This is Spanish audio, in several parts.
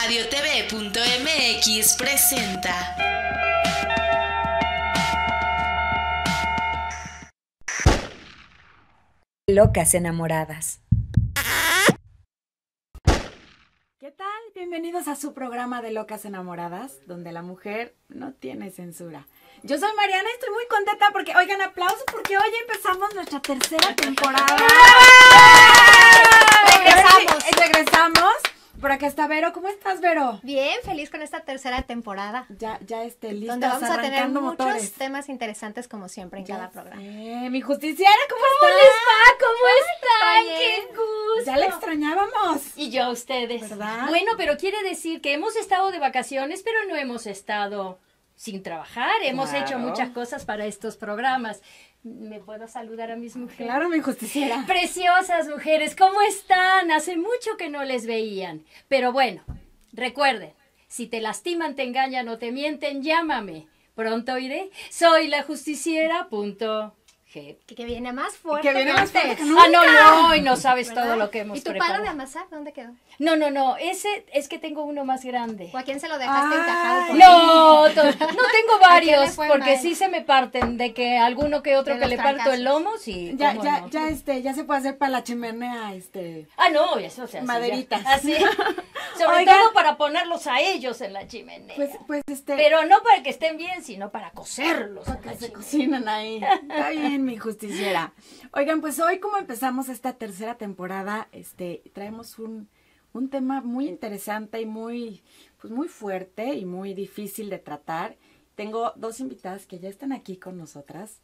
Radiotv.mx presenta Locas Enamoradas. ¿Qué tal? Bienvenidos a su programa de Locas Enamoradas, donde la mujer no tiene censura. Yo soy Mariana y estoy muy contenta porque, oigan, aplausos porque hoy empezamos nuestra tercera temporada. Regresamos. Por acá está Vero. ¿Cómo estás, Vero? Bien, feliz con esta tercera temporada. Ya listas, donde vamos a tener arrancando muchos motores. temas interesantes como siempre en cada programa. Mi justiciera, ¿cómo ¿Cómo están? ¡Qué gusto! Ya la extrañábamos. Y yo a ustedes. ¿Verdad? Bueno, pero quiere decir que hemos estado de vacaciones, pero no hemos estado sin trabajar. Hemos Claro. hecho muchas cosas para estos programas. ¿Me puedo saludar a mis mujeres? Claro, mi justiciera. Preciosas mujeres, ¿cómo están? Hace mucho que no les veían. Pero bueno, recuerden, si te lastiman, te engañan o te mienten, llámame. Pronto iré. Soy la justiciera.g. Que viene más fuerte. Que viene más fuerte antes. que nunca. No, y no sabes ¿Verdad? todo lo que hemos ¿Y tu preparado. palo de amasar dónde quedó? No, ese es que tengo uno más grande. ¿O a quién se lo dejaste Ay. encajado? por No, no tengo ¿A quién le varios, fue porque mal? sí se me parten, de que alguno que otro De que los le parto trancazos. el lomo, sí. Ya cómo no. ya se puede hacer para la chimenea, No, eso se hace. Maderitas. Ya. Así. Sobre Oigan. todo para ponerlos a ellos en la chimenea. Pues Pero no para que estén bien, sino para cocerlos en la que se chimenea. cocinan ahí. Está bien, mi justiciera. Oigan, pues hoy como empezamos esta tercera temporada, traemos un tema muy interesante y muy fuerte y muy difícil de tratar. Tengo dos invitadas que ya están aquí con nosotras.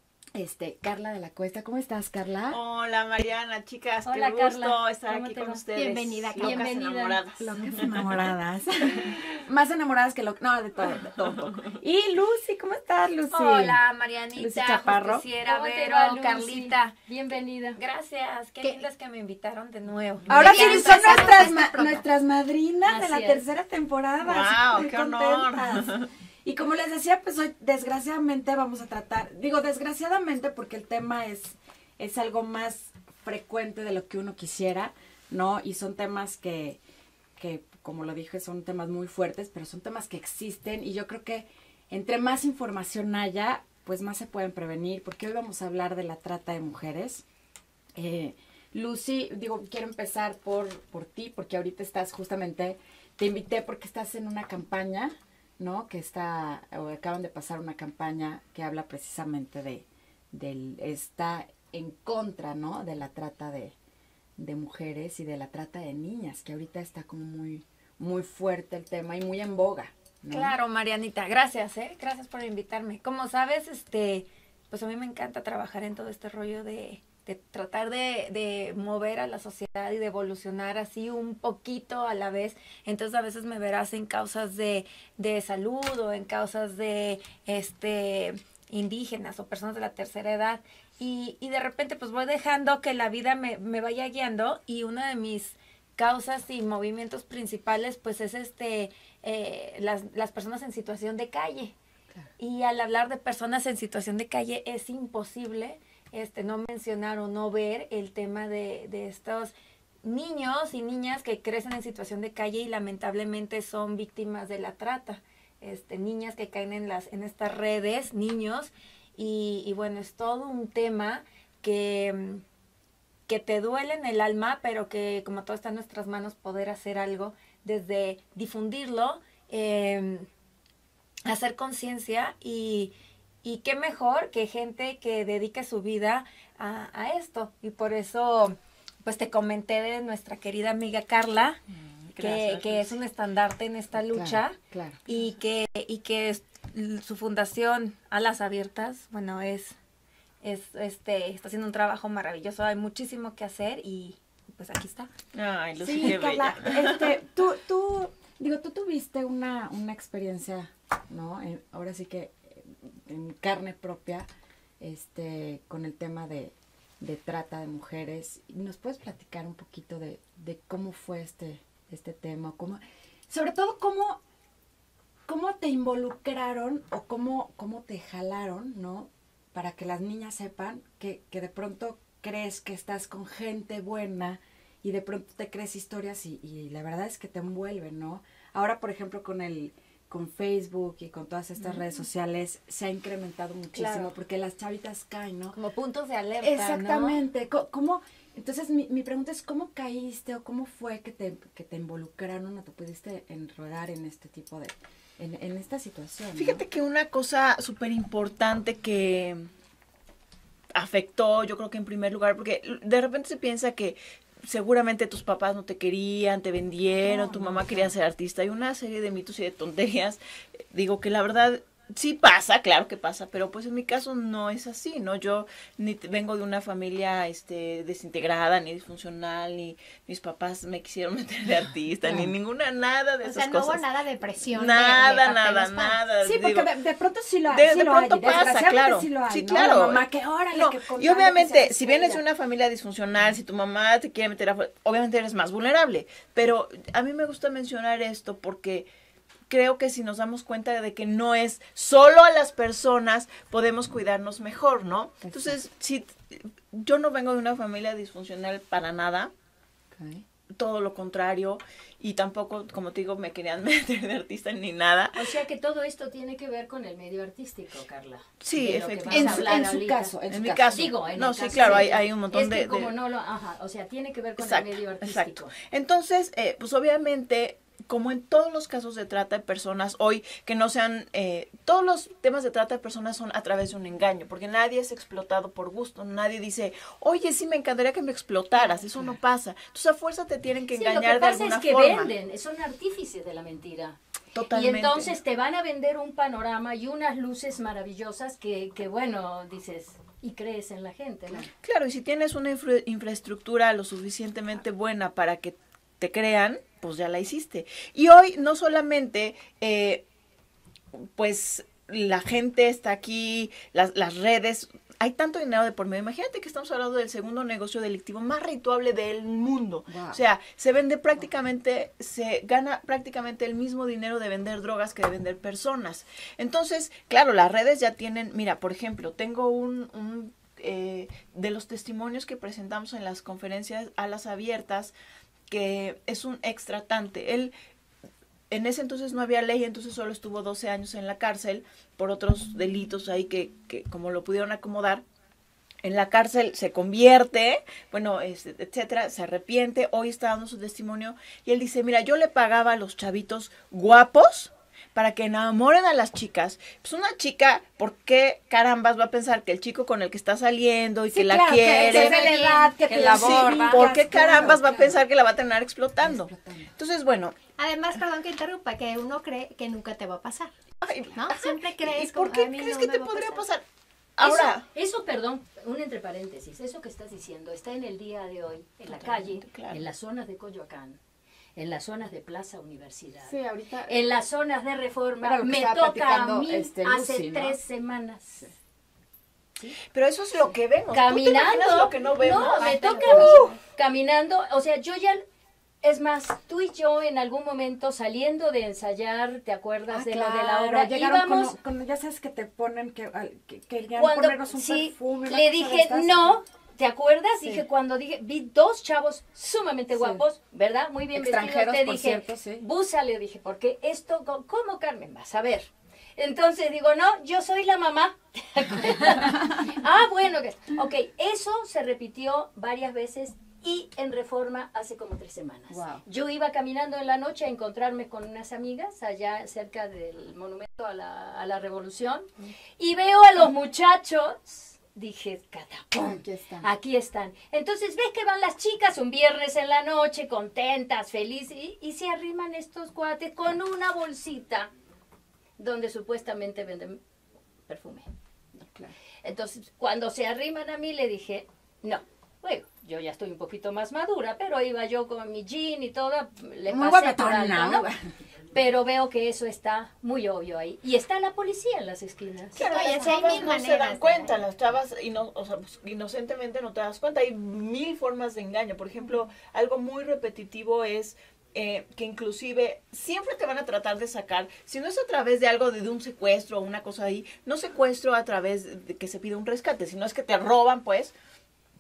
Carla de la Cuesta, ¿cómo estás, Carla? Hola Mariana, chicas, Hola, qué gusto Carla. estar ¿Cómo aquí te con va? ustedes. Bienvenida, Locas bienvenida. enamoradas. Locas enamoradas. Más enamoradas que no, de todo un poco. Y Lucy, ¿cómo estás, Lucy? Hola, Lucy Marianita, Chaparro. justiciera, ¿Cómo te Vero, va, Lucy? Carlita. Bienvenida. Gracias, qué lindas que me invitaron de nuevo. Ahora Ya sí son empezamos nuestras madrinas de Así la es. tercera temporada. Guau, así que qué muy honor. contentas. Y como les decía, pues hoy desgraciadamente vamos a tratar, digo desgraciadamente porque el tema es algo más frecuente de lo que uno quisiera, ¿no? Y son temas que como lo dije, son temas muy fuertes, pero son temas que existen y yo creo que entre más información haya, pues más se pueden prevenir, porque hoy vamos a hablar de la trata de mujeres. Lucy, quiero empezar por ti, porque ahorita estás justamente, te invité porque estás en una campaña, ¿no? Acaban de pasar una campaña que habla precisamente está en contra, ¿no? De la trata de mujeres y de la trata de niñas, que ahorita está como muy, muy fuerte el tema y muy en boga, ¿no? Claro, Marianita, gracias, gracias por invitarme. Como sabes, pues a mí me encanta trabajar en todo este rollo de tratar de mover a la sociedad y de evolucionar así un poquito a la vez. Entonces a veces me verás en causas de salud o en causas de indígenas o personas de la tercera edad. Y de repente pues voy dejando que la vida me vaya guiando, y una de mis causas y movimientos principales pues es las personas en situación de calle. Claro. Y al hablar de personas en situación de calle es imposible no mencionar o no ver el tema de estos niños y niñas que crecen en situación de calle y lamentablemente son víctimas de la trata. Niñas que caen en estas redes, niños, y bueno, es todo un tema que te duele en el alma, pero que como todo está en nuestras manos, poder hacer algo desde difundirlo, hacer conciencia, y qué mejor que gente que dedique su vida a esto. Y por eso pues te comenté de nuestra querida amiga Carla, que es un estandarte en esta lucha. Claro. Y que su fundación Alas Abiertas, bueno, está haciendo un trabajo maravilloso. Hay muchísimo que hacer y pues aquí está. Ay, Lucy, Sí, qué Carla, bella. tú tuviste una experiencia, ¿no? Ahora sí que en carne propia, con el tema de trata de mujeres. ¿Nos puedes platicar un poquito de cómo fue este tema? Sobre todo, cómo te involucraron o cómo te jalaron, ¿no? Para que las niñas sepan que de pronto crees que estás con gente buena y de pronto te crees historias y la verdad es que te envuelven, ¿no? Ahora, por ejemplo, con Facebook y con todas estas redes sociales se ha incrementado muchísimo Claro. porque las chavitas caen, ¿no? Como puntos de alerta, Exactamente. ¿Cómo? Entonces, mi pregunta es, ¿cómo caíste o cómo fue que te involucraron o te pudiste enredar en este tipo de, en esta situación? ¿no? Fíjate que una cosa súper importante que afectó, yo creo que en primer lugar, porque de repente se piensa que seguramente tus papás no te querían, te vendieron, tu mamá quería ser artista, y una serie de mitos y de tonterías. Digo que la verdad sí pasa, claro que pasa, pero pues en mi caso no es así, ¿no? Yo vengo de una familia desintegrada, ni disfuncional, ni mis papás me quisieron meter de artista, ni ninguna, nada de O esas sea, no hubo cosas. nada de presión. Nada, de parte de nada, los padres. nada. Sí, porque digo, de pronto sí lo hay. de sí lo pronto hay, pasa, desgraciadamente claro. Sí, lo hay, Sí, ¿no? claro. La mamá que órale, No, que con y tal de que obviamente, seas si vienes de estrella. una familia disfuncional, si tu mamá te quiere meter obviamente eres más vulnerable. Pero a mí me gusta mencionar esto porque creo que si nos damos cuenta de que no es solo a las personas, podemos cuidarnos mejor, ¿no? Entonces, si yo no vengo de una familia disfuncional para nada, Ok. todo lo contrario, y tampoco, como te digo, me querían meter de artista ni nada. O sea que todo esto tiene que ver con el medio artístico, Carla. Sí, De lo que efectivamente. vas a En hablar su ahorita. caso, En mi caso. Digo, en No, el sí, caso claro, de- hay un montón es que de... como no lo, ajá, o sea, tiene que ver con Exacto, el medio artístico. exacto. Entonces, pues obviamente, como en todos los casos de trata de personas, hoy que no sean, todos los temas de trata de personas son a través de un engaño, porque nadie es explotado por gusto, nadie dice, oye, sí, me encantaría que me explotaras, eso no pasa. Entonces, a fuerza te tienen que Sí, lo engañar que de pasa alguna es que forma. venden, son artífices de la mentira. Totalmente. Y entonces te van a vender un panorama y unas luces maravillosas que bueno, dices, y crees en la gente, ¿no? Claro, y si tienes una infraestructura lo suficientemente buena para que te crean, pues ya la hiciste. Y hoy no solamente, pues la gente está aquí, las redes, hay tanto dinero de por medio. Imagínate que estamos hablando del segundo negocio delictivo más rentable del mundo. Wow. O sea, se vende prácticamente, se gana prácticamente el mismo dinero de vender drogas que de vender personas. Entonces, claro, las redes ya tienen, mira, por ejemplo, tengo de los testimonios que presentamos en las conferencias alas abiertas, que es un ex tratante. Él, en ese entonces no había ley, entonces solo estuvo 12 años en la cárcel por otros delitos ahí que como lo pudieron acomodar. En la cárcel se convierte, bueno, etcétera, se arrepiente, hoy está dando su testimonio y él dice, mira, yo le pagaba a los chavitos guapos para que enamoren a las chicas. Pues una chica, ¿por qué carambas va a pensar que el chico con el que está saliendo y Sí, que la claro, quiere, que es de la edad, que que te la sí, aborda. ¿por qué claro, carambas va a claro. pensar que la va a terminar explotando? Explotando. Entonces, bueno, Además, perdón que interrumpa, que uno cree que nunca te va a pasar, ay, ¿no? Siempre crees ¿y por como, qué "A mí crees no que me te va a podría pasar". pasar? Ahora, Eso, perdón, un entre paréntesis, eso que estás diciendo está en el día de hoy, en la calle, claro. en las zonas de Coyoacán, en las zonas de Plaza Universidad, Sí, ahorita. en las zonas de Era Reforma. lo que Me estaba toca a platicando, mí Lucy, hace ¿no? 3 semanas. pero eso es lo que vemos. ¿Tú te Caminando. imaginas lo que no vemos? No, me Ay, toca pero- a mí. Caminando, o sea, yo ya. Es más, tú y yo en algún momento saliendo de ensayar, ¿te acuerdas de lo de la obra? Llegaron Íbamos, ya sabes que te ponen, que querían cuando ponernos un sí, perfume. una le cosa de dije estas. no. ¿Te acuerdas? Sí. Dije, cuando dije, vi 2 chavos sumamente Sí. guapos, ¿verdad? Muy bien Extranjeros, vestidos. Te por dije, cierto, sí. búsale, dije, porque esto, ¿cómo, Carmen? Vas a ver. Entonces digo, no, yo soy la mamá. Bueno, ok, eso se repitió varias veces y en Reforma hace como 3 semanas. Wow. Yo iba caminando en la noche a encontrarme con unas amigas allá cerca del monumento a la Revolución y veo a los muchachos. Dije, catapum, Aquí están. aquí están. Entonces ves que van las chicas un viernes en la noche, contentas, felices, y se arriman estos cuates con una bolsita donde supuestamente venden perfume. Claro. Entonces, cuando se arriman a mí, le dije, no. Bueno, yo ya estoy un poquito más madura, pero iba yo con mi jean y todo, le Muy pasé por guapetona, alto, ¿no? muy Pero veo que eso está muy obvio ahí. Y está la policía en las esquinas. Claro, Oye, las sí hay chavas mil no se maneras dan de- cuenta, las chavas o sea, pues, inocentemente no te das cuenta. Hay 1000 formas de engaño. Por ejemplo, algo muy repetitivo es que inclusive siempre te van a tratar de sacar, si no es a través de algo de un secuestro o una cosa ahí, no secuestro a través de que se pide un rescate, sino es que te roban, pues,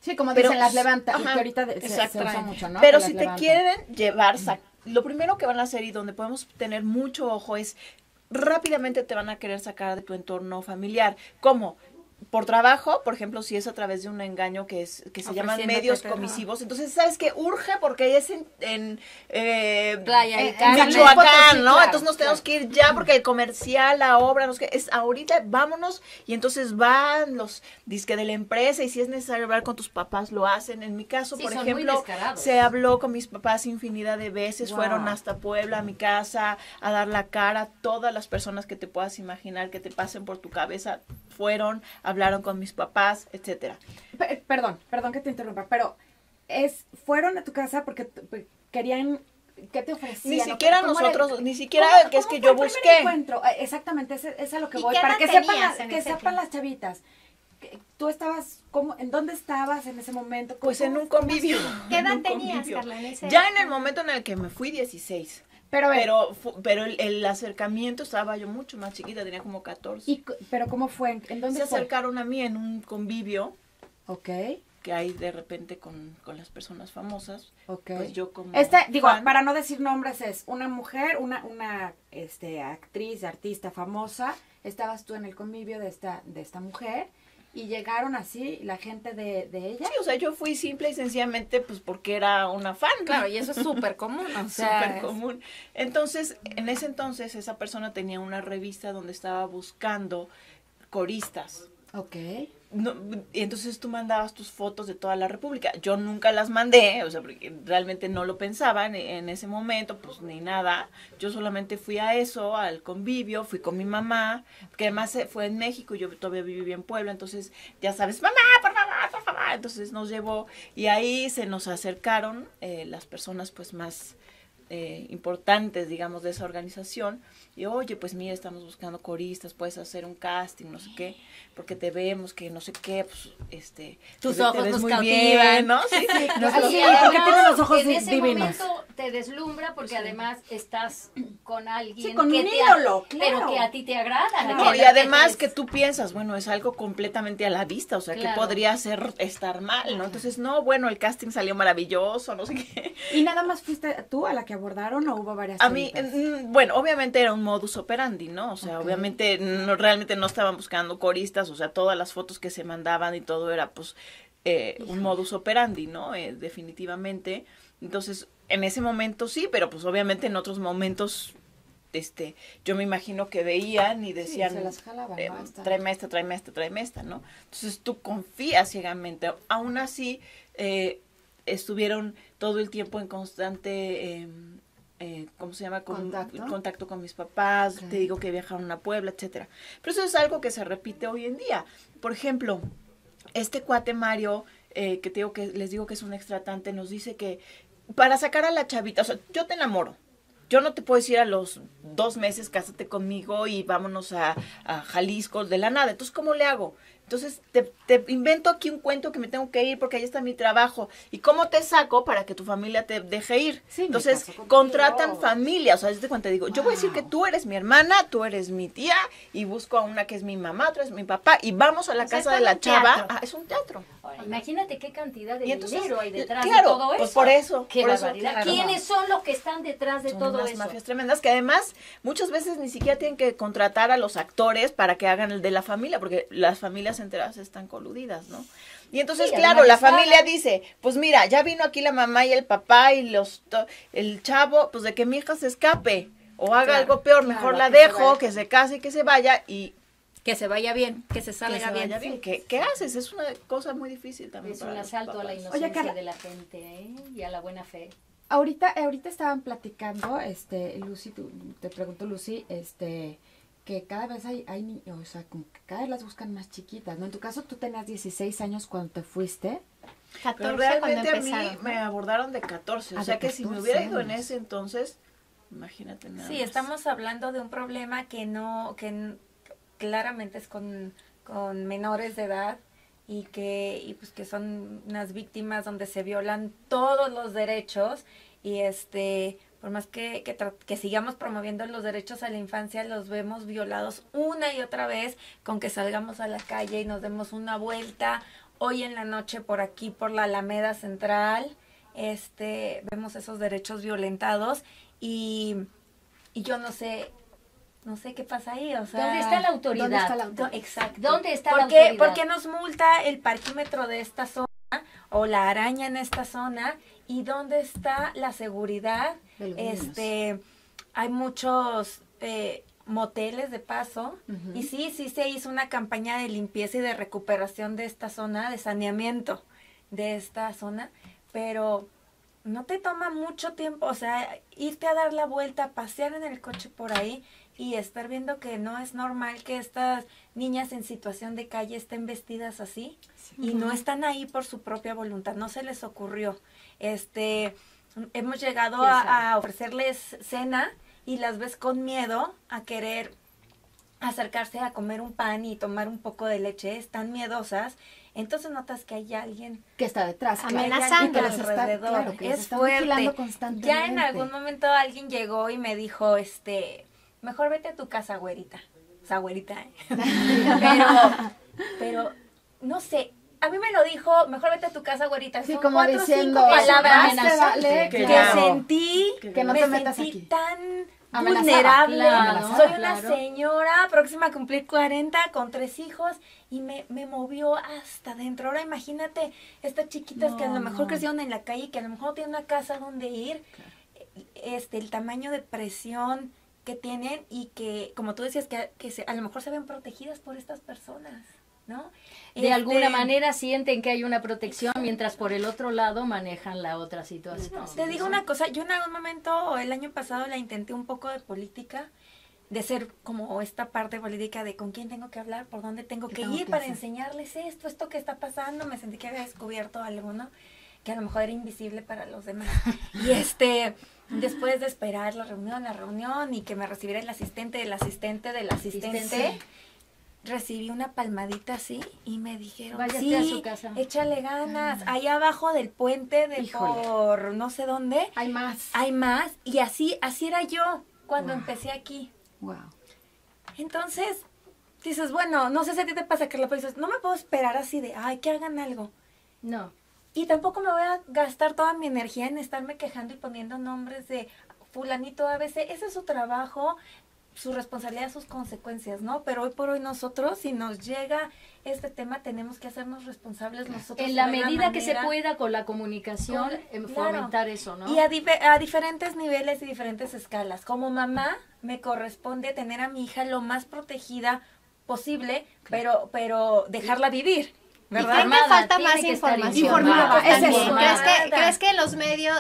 Sí, como Pero- dicen, las levanta, ajá, que ahorita se exacto. usa mucho, ¿no? Pero Que si las te levantan. quieren llevar, lo primero que van a hacer y donde podemos tener mucho ojo es rápidamente te van a querer sacar de tu entorno familiar. ¿Cómo? Por trabajo, por ejemplo, si es a través de un engaño que se llaman Ofreciéndote medios trabajo. comisivos, entonces sabes que urge porque es en Playa del en Carmen. Michoacán, Potosí, ¿no? claro, entonces nos tenemos que ir ya porque el comercial, la obra, no sé qué, es ahorita, vámonos, y entonces van los disque de la empresa, y si es necesario hablar con tus papás, lo hacen. En mi caso, Sí, por son muy ejemplo, descarados. se habló con mis papás infinidad de veces, Wow. fueron hasta Puebla, a mi casa, a dar la cara, todas las personas que te puedas imaginar que te pasen por tu cabeza, fueron, hablaron con mis papás, etcétera. Perdón que te interrumpa, pero fueron a tu casa porque querían, ¿qué te ofrecían? Ni ¿O siquiera cómo era? nosotros, ni siquiera ¿Cómo- que es cómo que fue yo el primer busqué. encuentro? Exactamente, es a lo que ¿Y voy, qué para edad que sepan, tenías en que ese sepan tiempo? las chavitas. ¿Tú estabas, en dónde estabas en ese momento? Pues en un cómo convivio. estuvo? ¿Qué en edad un tenías, convivio. Carla, en ese Ya en el momento en el que me fui, 16. Pero, a ver, Pero el acercamiento estaba yo mucho más chiquita, tenía como 14. pero ¿cómo fue? ¿En dónde Se fue? acercaron a mí en un convivio Ok, que hay de repente con las personas famosas. ok. Pues yo como Digo, fan, para no decir nombres, es una mujer, una actriz, artista famosa. Estabas tú en el convivio de esta mujer y llegaron así la gente de ella. sí, o sea, yo fui simple y sencillamente pues porque era una fan. Claro, y eso es súper común, o sea, Súper común. Entonces, en ese entonces, esa persona tenía una revista donde estaba buscando coristas. Ok. No, y entonces tú mandabas tus fotos de toda la República. Yo nunca las mandé, o sea, porque realmente no lo pensaba en ese momento, pues ni nada. Yo solamente fui a eso, al convivio, fui con mi mamá, que además fue en México, yo todavía vivía en Puebla, entonces ya sabes, mamá, por favor, por favor. Entonces nos llevó y ahí se nos acercaron las personas pues más importantes, digamos, de esa organización. Y oye, pues mira, estamos buscando coristas, puedes hacer un casting, no sé qué, porque te vemos que no sé qué, pues, Tus te ojos ves nos muy cautivan. bien, ¿no? Sí, Así, además, porque tiene los ojos en ese divinos. momento te deslumbra porque además estás con alguien Sí, con que un te ídolo, pero claro. que a ti te agrada. No, que y además te- que tú piensas, bueno, es algo completamente a la vista, o sea, Claro. que podría estar mal, ¿no? Entonces, no, bueno, el casting salió maravilloso, no sé qué. ¿Y nada más fuiste tú a la que abordaron o hubo varias A mí, chavitas? bueno, obviamente era un modus operandi, ¿no? O sea, Ok. obviamente realmente no estaban buscando coristas, o sea, todas las fotos que se mandaban y todo era, pues, un modus operandi, ¿no? Definitivamente. Entonces, en ese momento sí, pero pues obviamente en otros momentos, yo me imagino que veían y decían, se las jalaban, ¿no? Hasta- tráeme esta, ¿no? Entonces tú confías ciegamente. Aún así, estuvieron todo el tiempo en constante, ¿cómo se llama? Contacto con mis papás, Ok. te digo que viajaron a Puebla, etcétera. Pero eso es algo que se repite hoy en día. Por ejemplo, este cuate Mario, que te digo que les digo que es un extratante, nos dice que para sacar a la chavita, o sea, yo te enamoro. Yo no te puedo decir a los 2 meses, cásate conmigo y vámonos a Jalisco de la nada. Entonces, ¿cómo le hago? Entonces, te invento aquí un cuento que me tengo que ir porque ahí está mi trabajo. ¿Y cómo te saco para que tu familia te deje ir? Sí, me Entonces, caso contigo. contratan familia. O sea, desde cuando te digo, yo voy a decir que tú eres mi hermana, tú eres mi tía, y busco a una que es mi mamá, otra es mi papá, y vamos a la O sea, casa es de todo la un chava. teatro. Es un teatro. Ahora, imagínate qué cantidad de Y entonces, dinero hay detrás claro, de todo eso. pues por eso, Qué por eso, barbaridad. claro. ¿Quiénes son los que están detrás de Son todo unas eso? mafias tremendas que además muchas veces ni siquiera tienen que contratar a los actores para que hagan el de la familia, porque las familias enteras están coludidas, ¿no? Y entonces, Sí, claro, la además familia pagan. dice, pues mira, ya vino aquí la mamá y el papá y el chavo, pues de que mi hija se escape o haga Claro, algo peor, claro, mejor la que se dejo, vaya. que se case y que se vaya y que se vaya bien, que se que salga se bien. vaya bien. ¿Qué haces? Es una cosa muy difícil también. Es para un los asalto a la papás. inocencia Carla. de la gente, ¿eh? Y a la buena fe. Ahorita estaban platicando, Lucy, te pregunto, Lucy, que cada vez hay niños, o sea, como que cada vez las buscan más chiquitas, ¿no? En tu caso, tú tenías 16 años cuando te fuiste. 14 Pero cuando realmente a mí empezaron. me abordaron de 14, o Ah, sea de que si me 14 hubiera ido en años. ese entonces, imagínate nada Sí, más. estamos hablando de un problema claramente es con menores de edad y pues que son unas víctimas donde se violan todos los derechos y por más que sigamos promoviendo los derechos a la infancia, los vemos violados una y otra vez con que salgamos a la calle y nos demos una vuelta hoy en la noche por aquí, por la Alameda Central, vemos esos derechos violentados y yo no sé qué pasa ahí, o sea. ¿Dónde está la autoridad? ¿Dónde está la autoridad? Exacto. ¿Dónde está la ¿Por autoridad? qué nos multa el parquímetro de esta zona o la araña en esta zona? ¿Y dónde está la seguridad? De los niños. Hay muchos moteles de paso y sí se hizo una campaña de limpieza y de recuperación de esta zona, de saneamiento de esta zona, pero no te toma mucho tiempo, o sea, irte a dar la vuelta, pasear en el coche por ahí y estar viendo que no es normal que estas niñas en situación de calle estén vestidas así y no están ahí por su propia voluntad, no se les ocurrió. Hemos llegado a ofrecerles cena y las ves con miedo a querer acercarse a comer un pan y tomar un poco de leche, están miedosas. Entonces notas que hay alguien Que está detrás, Amenazando. y que les está, alrededor. claro, que les Es está fuerte. vigilando constantemente. Ya en algún momento alguien llegó y me dijo, mejor vete a tu casa, güerita. O sea, güerita, ¿eh? pero, no sé, a mí me lo dijo, mejor vete a tu casa, güerita. Sí, Son como 4 o diciendo, 5 palabras más te vale que que ya no. sentí, Que no me te metas sentí aquí. tan Amenazada. vulnerable. Claro, Soy una claro. señora próxima a cumplir 40 con 3 hijos y me movió hasta adentro. Ahora imagínate estas chiquitas que a lo mejor crecieron en la calle y que a lo mejor no tienen una casa donde ir. El tamaño de presión que tienen y que, como tú decías, que a lo mejor se ven protegidas por estas personas, ¿no? De alguna manera sienten que hay una protección, mientras por el otro lado manejan la otra situación. Te digo una cosa, yo en algún momento, el año pasado, la intenté un poco de política, de ser como esta parte política de con quién tengo que hablar, por dónde tengo que tengo ir que para hacer? enseñarles esto que está pasando. Me sentí que había descubierto algo, ¿no? Que a lo mejor era invisible para los demás. Y después de esperar la reunión y que me recibiera el asistente del asistente del asistente, recibí una palmadita así y me dijeron, Váyate sí, a su casa. échale ganas, allá abajo del puente de Híjole. por no sé dónde, Hay más. hay más, y así era yo cuando empecé aquí. Wow. Entonces, dices, bueno, no sé si a ti te pasa, Carla, pero dices, no me puedo esperar así de, ay, que hagan algo. No. Y tampoco me voy a gastar toda mi energía en estarme quejando y poniendo nombres de fulanito ABC. Ese es su trabajo, su responsabilidad, sus consecuencias, ¿no? Pero hoy por hoy nosotros, si nos llega este tema, tenemos que hacernos responsables nosotros. En la de una medida que se manera- pueda con la comunicación, Claro. fomentar eso, ¿no? Y a diferentes niveles y diferentes escalas. Como mamá, me corresponde tener a mi hija lo más protegida posible, pero dejarla vivir, ¿Y ¿verdad? creen que Informada, falta tiene más que estar información? informada, es También. eso. ¿Crees que en los medios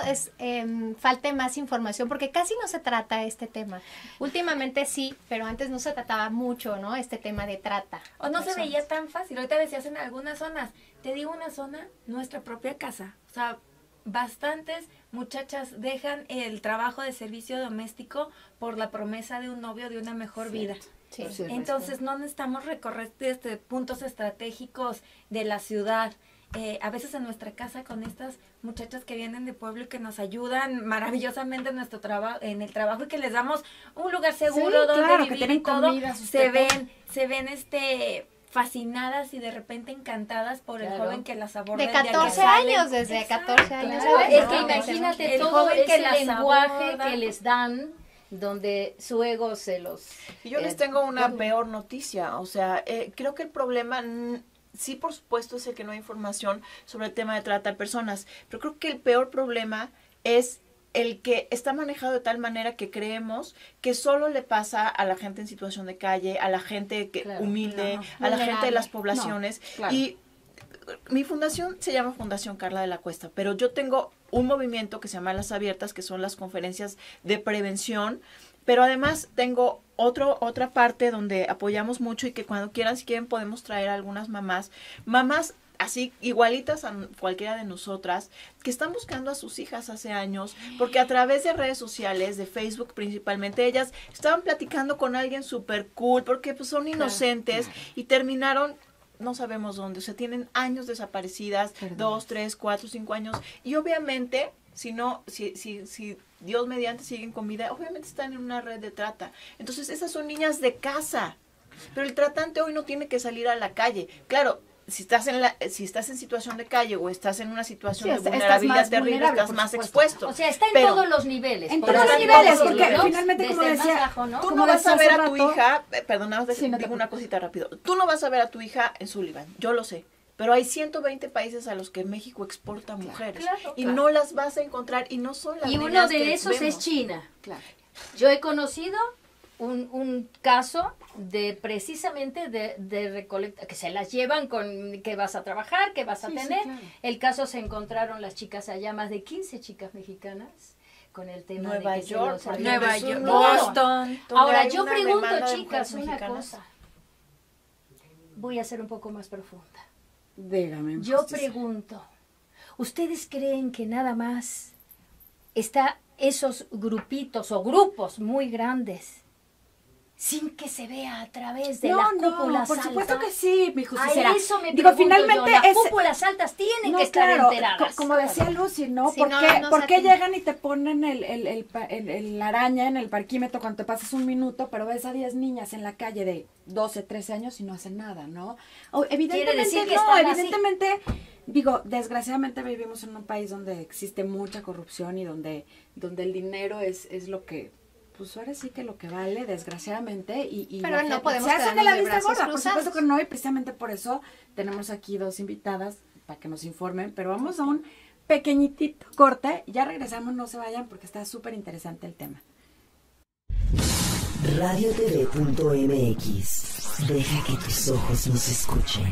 falte más información? Porque casi no se trata este tema. Últimamente sí, pero antes no se trataba mucho, ¿no? Este tema de trata. O no de se personas. veía tan fácil. Ahorita decías en algunas zonas. Te digo una zona, nuestra propia casa. O sea, bastantes muchachas dejan el trabajo de servicio doméstico por la promesa de un novio de una mejor vida. Sí. Sí, Entonces no necesitamos recorrer puntos estratégicos de la ciudad. A veces en nuestra casa con estas muchachas que vienen de pueblo y que nos ayudan maravillosamente en el trabajo y que les damos un lugar seguro Sí, donde claro, que vivir tienen y todo, comida, se sustento. ven fascinadas y de repente encantadas por el Claro. joven que las aborda. De el día que 14 salen. años, desde Exacto, 14 años. Claro, ¿sabes? es ¿No? que Entonces, imagínate el todo joven que ese las lenguaje aborda. que les dan, donde su ego se los... Y yo les tengo una peor noticia, o sea, creo que el problema, sí por supuesto es el que no hay información sobre el tema de trata de personas, pero creo que el peor problema es el que está manejado de tal manera que creemos que solo le pasa a la gente en situación de calle, a la gente Claro, humilde, no, a la gente de las vulnerable. poblaciones. No, claro. Y mi fundación se llama Fundación Carla de la Cuesta, pero yo tengo un movimiento que se llama Las Abiertas, que son las conferencias de prevención, pero además tengo otra parte donde apoyamos mucho y que cuando quieran, si quieren, podemos traer a algunas mamás así igualitas a cualquiera de nosotras, que están buscando a sus hijas hace años, porque a través de redes sociales, de Facebook principalmente, ellas estaban platicando con alguien súper cool, porque pues son inocentes y terminaron, no sabemos dónde, o sea, tienen años desaparecidas, 2, 3, 4, 5 años, y obviamente, si Dios mediante siguen con vida, obviamente están en una red de trata. Entonces, esas son niñas de casa, pero el tratante hoy no tiene que salir a la calle. Claro, si estás en situación de calle o estás en una situación de estás vulnerabilidad más terrible, vulnerable, estás por más supuesto. expuesto. O sea, está en Pero todos los niveles. En por todos los así niveles, decirlo, porque ¿no? finalmente, como Desde el más decía, bajo, ¿no? Tú Como no vas a decía ver hace a tu rato- hija, perdón, nada más Sí, no te digo una cosita rápido. Tú no vas a ver a tu hija en Sullivan, yo lo sé. Pero hay 120 países a los que México exporta mujeres. claro, y claro. no las vas a encontrar y no son las Y uno niñas de que esos vemos. es China. Claro. Yo he conocido un caso de precisamente de recolecta, que se las llevan con que vas a trabajar, que vas a Sí, sí, tener. claro. El caso se encontraron las chicas allá, más de 15 chicas mexicanas, con el tema Nueva de que York, se los por habían- ejemplo, Nueva es un York, lugar Boston. donde Ahora, hay yo una pregunto, demanda de chicas, mujeres una mexicanas. cosa. Voy a ser un poco más profunda. Dígame. Yo justicia. pregunto, ¿ustedes creen que nada más está esos grupitos o grupos muy grandes sin que se vea a través de las cúpulas por altas? supuesto que sí, mi justiciera. A eso me Digo, pregunto finalmente yo, las es... cúpulas altas tienen No, que estar claro, enteradas. como decía Lucy, ¿no? Sí, ¿Por no, qué, no por se qué atiende. llegan y te ponen la araña en el parquímetro cuando te pasas un minuto, pero ves a 10 niñas en la calle de 12, 13 años y no hacen nada, ¿no? O, evidentemente decir que no, están así. evidentemente, digo, desgraciadamente vivimos en un país donde existe mucha corrupción y donde el dinero es lo que... Pues ahora sí que lo que vale, desgraciadamente, y Pero la no gente- podemos se hacen de quedarnos la de vista brazos gorda, por cruzados. supuesto que no, y precisamente por eso tenemos aquí dos invitadas para que nos informen, pero vamos a un pequeñitito corte, ya regresamos, no se vayan porque está súper interesante el tema. Radiotv.mx. Deja que tus ojos nos escuchen.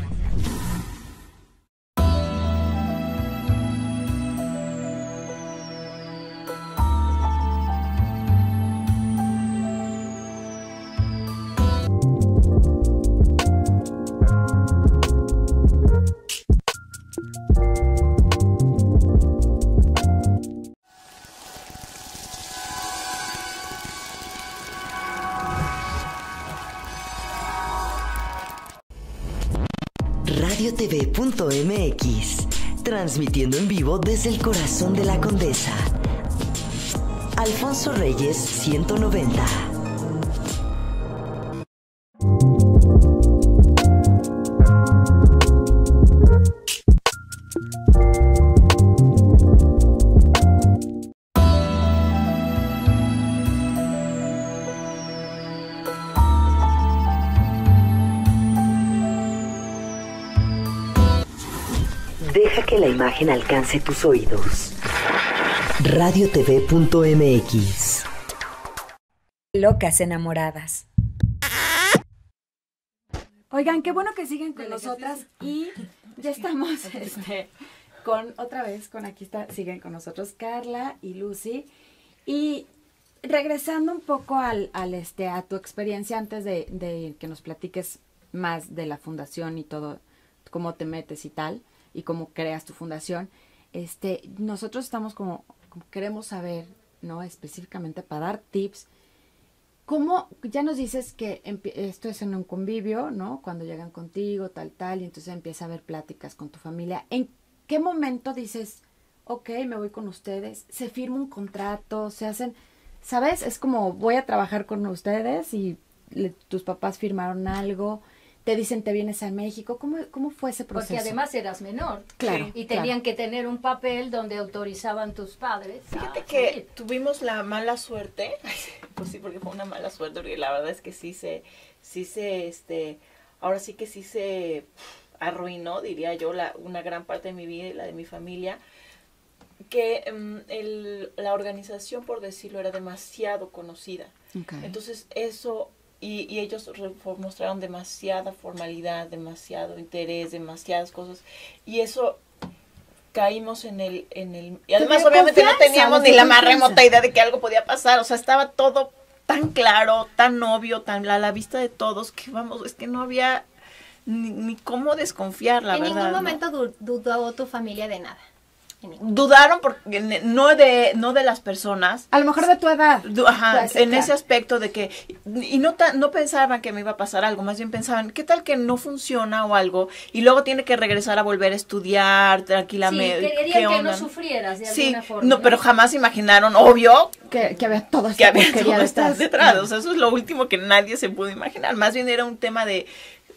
Radiotv.mx, transmitiendo en vivo desde el corazón de la Condesa. Alfonso Reyes 190. Deja que la imagen alcance tus oídos. Radiotv.mx. Locas enamoradas. Oigan, qué bueno que siguen con nosotras y ya estamos otra vez con aquí siguen con nosotros Carla y Lucy. Y regresando un poco a tu experiencia antes de que nos platiques más de la fundación y todo, cómo te metes y tal, y cómo creas tu fundación, nosotros estamos como queremos saber, ¿no? Específicamente para dar tips. ¿Cómo? Ya nos dices que esto es en un convivio, ¿no? Cuando llegan contigo, tal, y entonces empieza a haber pláticas con tu familia. ¿En qué momento dices, ok, me voy con ustedes? ¿Se firma un contrato? ¿Se hacen, sabes? Es como, voy a trabajar con ustedes y tus papás firmaron algo, te dicen, te vienes a México. ¿Cómo fue ese proceso? Porque además eras menor. Claro, Y tenían que tener un papel donde autorizaban tus padres. Fíjate a que salir. tuvimos la mala suerte, pues sí, porque fue una mala suerte, porque la verdad es que ahora sí que sí se arruinó, diría yo, una gran parte de mi vida y la de mi familia, que la organización, por decirlo, era demasiado conocida. Okay. Entonces eso, y ellos mostraron demasiada formalidad, demasiado interés, demasiadas cosas, y eso caímos en el y además dio obviamente no confianza, teníamos les ni dio la más confianza. remota idea de que algo podía pasar, o sea, estaba todo tan claro, tan obvio, tan a la vista de todos, que vamos, es que no había ni cómo desconfiar, la En verdad. ningún ¿no? momento dudó tu familia de nada. En ningún- Dudaron porque no de las personas. A lo mejor de tu edad. Ajá, Puede ser, en claro. ese aspecto de que, y no pensaban que me iba a pasar algo, más bien pensaban, ¿qué tal que no funciona o algo? Y luego tiene que regresar a volver a estudiar tranquilamente. Sí, ¿qué querían que onda, no sufrieras de Sí, alguna forma. no, pero jamás imaginaron, obvio, Que había todo que esta había porquería todo esto detrás. detrás. O sea, eso es lo último que nadie se pudo imaginar. Más bien era un tema de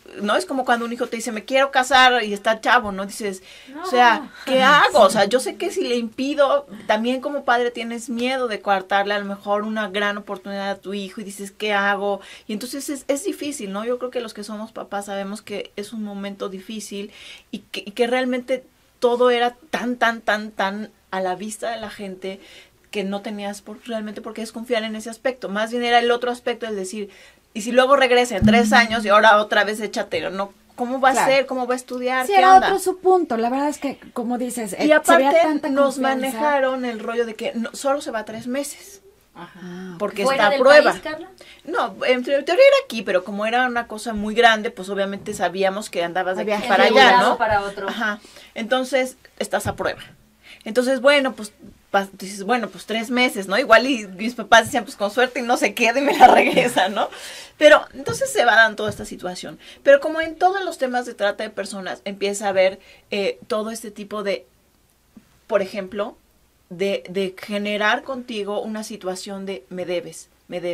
¿no? Es como cuando un hijo te dice, me quiero casar y está chavo, ¿no? Dices, o sea, ¿qué hago? O sea, yo sé que si le impido, también como padre tienes miedo de coartarle a lo mejor una gran oportunidad a tu hijo y dices, ¿qué hago? Y entonces es difícil, ¿no? Yo creo que los que somos papás sabemos que es un momento difícil y que realmente todo era tan a la vista de la gente que no tenías realmente por qué desconfiar en ese aspecto. Más bien era el otro aspecto, es decir, y si luego regresa en 3 años y ahora otra vez échate, ¿no? ¿Cómo va a ser? ¿Cómo va a estudiar? Sí, ¿Qué era onda? otro su punto. La verdad es que, como dices, Y se aparte veía tanta nos confianza. manejaron el rollo de que solo se va 3 meses. Ah, ok. Porque ¿Fuera está a del prueba. país, Carla? No, en teoría era aquí, pero como era una cosa muy grande, pues obviamente sabíamos que andabas de aquí Había para De un allá, lado ¿no? para otro. Ajá. Entonces, estás a prueba. Entonces, bueno, pues dices, bueno, pues 3 meses, ¿no? Igual y mis papás decían, pues con suerte y no se queda y me la regresa, ¿no? Pero entonces se va dando toda esta situación. Pero como en todos los temas de trata de personas, empieza a haber todo este tipo de, por ejemplo, de generar contigo una situación de me debes.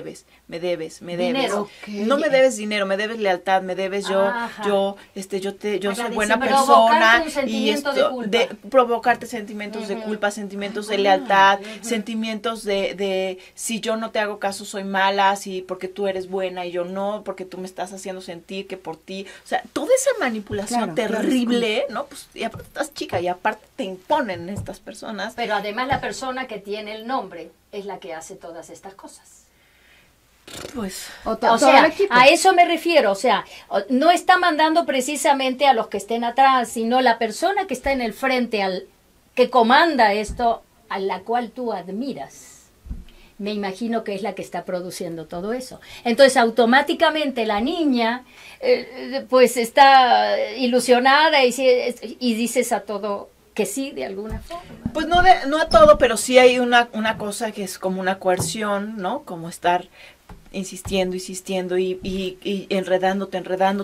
Dinero. Ok. No me debes dinero, me debes lealtad, me debes yo soy buena Provocarte persona un y sentimiento de culpa. provocarte sentimientos de culpa, sentimientos de lealtad, sentimientos de si yo no te hago caso soy mala, si porque tú eres buena y yo no, porque tú me estás haciendo sentir que por ti, o sea, toda esa manipulación Claro, terrible, ¿no? Pues y aparte estás chica y aparte te imponen estas personas. Pero además la persona que tiene el nombre es la que hace todas estas cosas. Pues O todo sea, el equipo. a eso me refiero, o sea, no está mandando precisamente a los que estén atrás, sino la persona que está en el frente, que comanda esto, a la cual tú admiras. Me imagino que es la que está produciendo todo eso. Entonces, automáticamente la niña, pues está ilusionada y dices a todo que sí, de alguna forma. pues no a todo, pero sí hay una cosa que es como una coerción, ¿no? Como estar insistiendo y enredándote.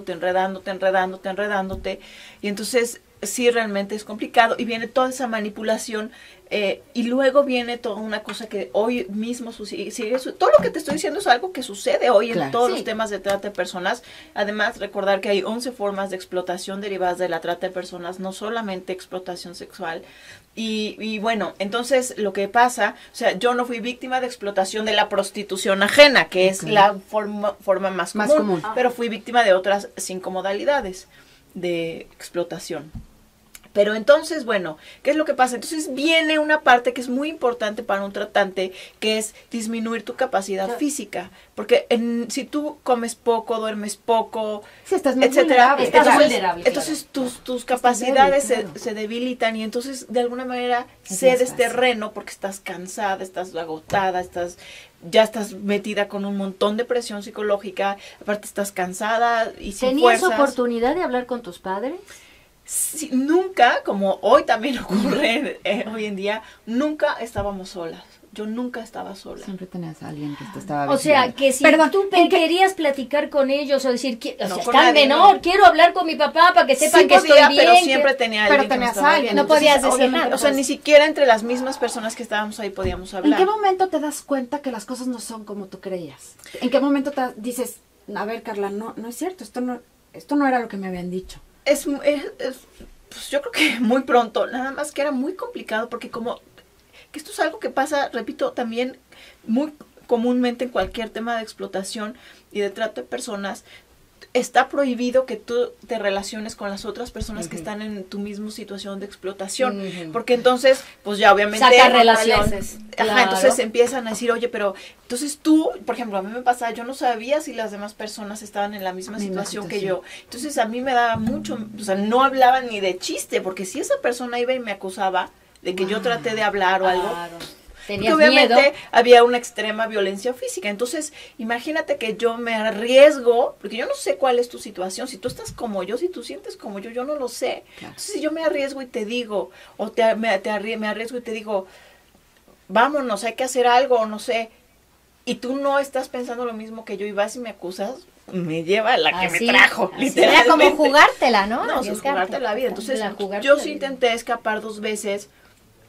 Y entonces sí realmente es complicado y viene toda esa manipulación y luego viene toda una cosa que hoy mismo sigue. Todo lo que te estoy diciendo es algo que sucede hoy en todos los temas de trata de personas. Además, recordar que hay 11 formas de explotación derivadas de la trata de personas, no solamente explotación sexual. Y bueno, entonces lo que pasa, o sea, yo no fui víctima de explotación de la prostitución ajena, que es la forma más común. Pero fui víctima de otras 5 modalidades de explotación. Pero entonces, bueno, ¿qué es lo que pasa? Entonces viene una parte que es muy importante para un tratante, que es disminuir tu capacidad física. Porque si tú comes poco, duermes poco, Sí, estás muy etcétera, vulnerable. Estás entonces, vulnerable, entonces tus capacidades débil, claro. se debilitan y entonces de alguna manera Es cedes más fácil. terreno porque estás cansada, estás agotada, ya estás metida con un montón de presión psicológica, aparte estás cansada y sin ¿Tenías fuerzas. oportunidad de hablar con tus padres? Sí, nunca, como hoy también ocurre hoy en día, nunca estábamos solas. Yo nunca estaba sola. Siempre tenías a alguien que te estaba O sea, vigilando. que si Perdón, tú ¿en qué- querías platicar con ellos o decir, o No, sea, con están nadie, menor, no. quiero hablar con mi papá para que sepan Sí que podía, estoy bien. pero que- siempre tenía Pero alguien que me tenías estaba a alguien, viendo. no podías Entonces, decir obviamente, nada. o sea, ni siquiera entre las mismas personas que estábamos ahí podíamos ¿En hablar. qué momento te das cuenta que las cosas no son como tú creías? ¿En qué momento te dices, a ver, Carla, no es cierto, esto no era lo que me habían dicho? Pues yo creo que muy pronto, nada más que era muy complicado porque que esto es algo que pasa, repito, también muy comúnmente en cualquier tema de explotación y de trato de personas. Está prohibido que tú te relaciones con las otras personas que están en tu misma situación de explotación, porque entonces, pues ya obviamente Saca relaciones. Ajá, Claro. entonces empiezan a decir, oye, pero entonces tú, por ejemplo, a mí me pasaba, yo no sabía si las demás personas estaban en la misma situación que yo. Entonces a mí me daba mucho, o sea, no hablaban ni de chiste, porque si esa persona iba y me acusaba de que yo traté de hablar o algo, Claro. porque Tenías obviamente miedo. había una extrema violencia física. Entonces, imagínate que yo me arriesgo, porque yo no sé cuál es tu situación. Si tú estás como yo, si tú sientes como yo no lo sé. Claro. Entonces, si yo me arriesgo y te digo, o me arriesgo y te digo, vámonos, hay que hacer algo, o no sé, y tú no estás pensando lo mismo que yo y vas y me acusas, me lleva a la que Así, me trajo, así. literalmente. Era como jugártela, ¿no? No, o sea, es jugarte la vida. Entonces, yo sí intenté escapar 2 veces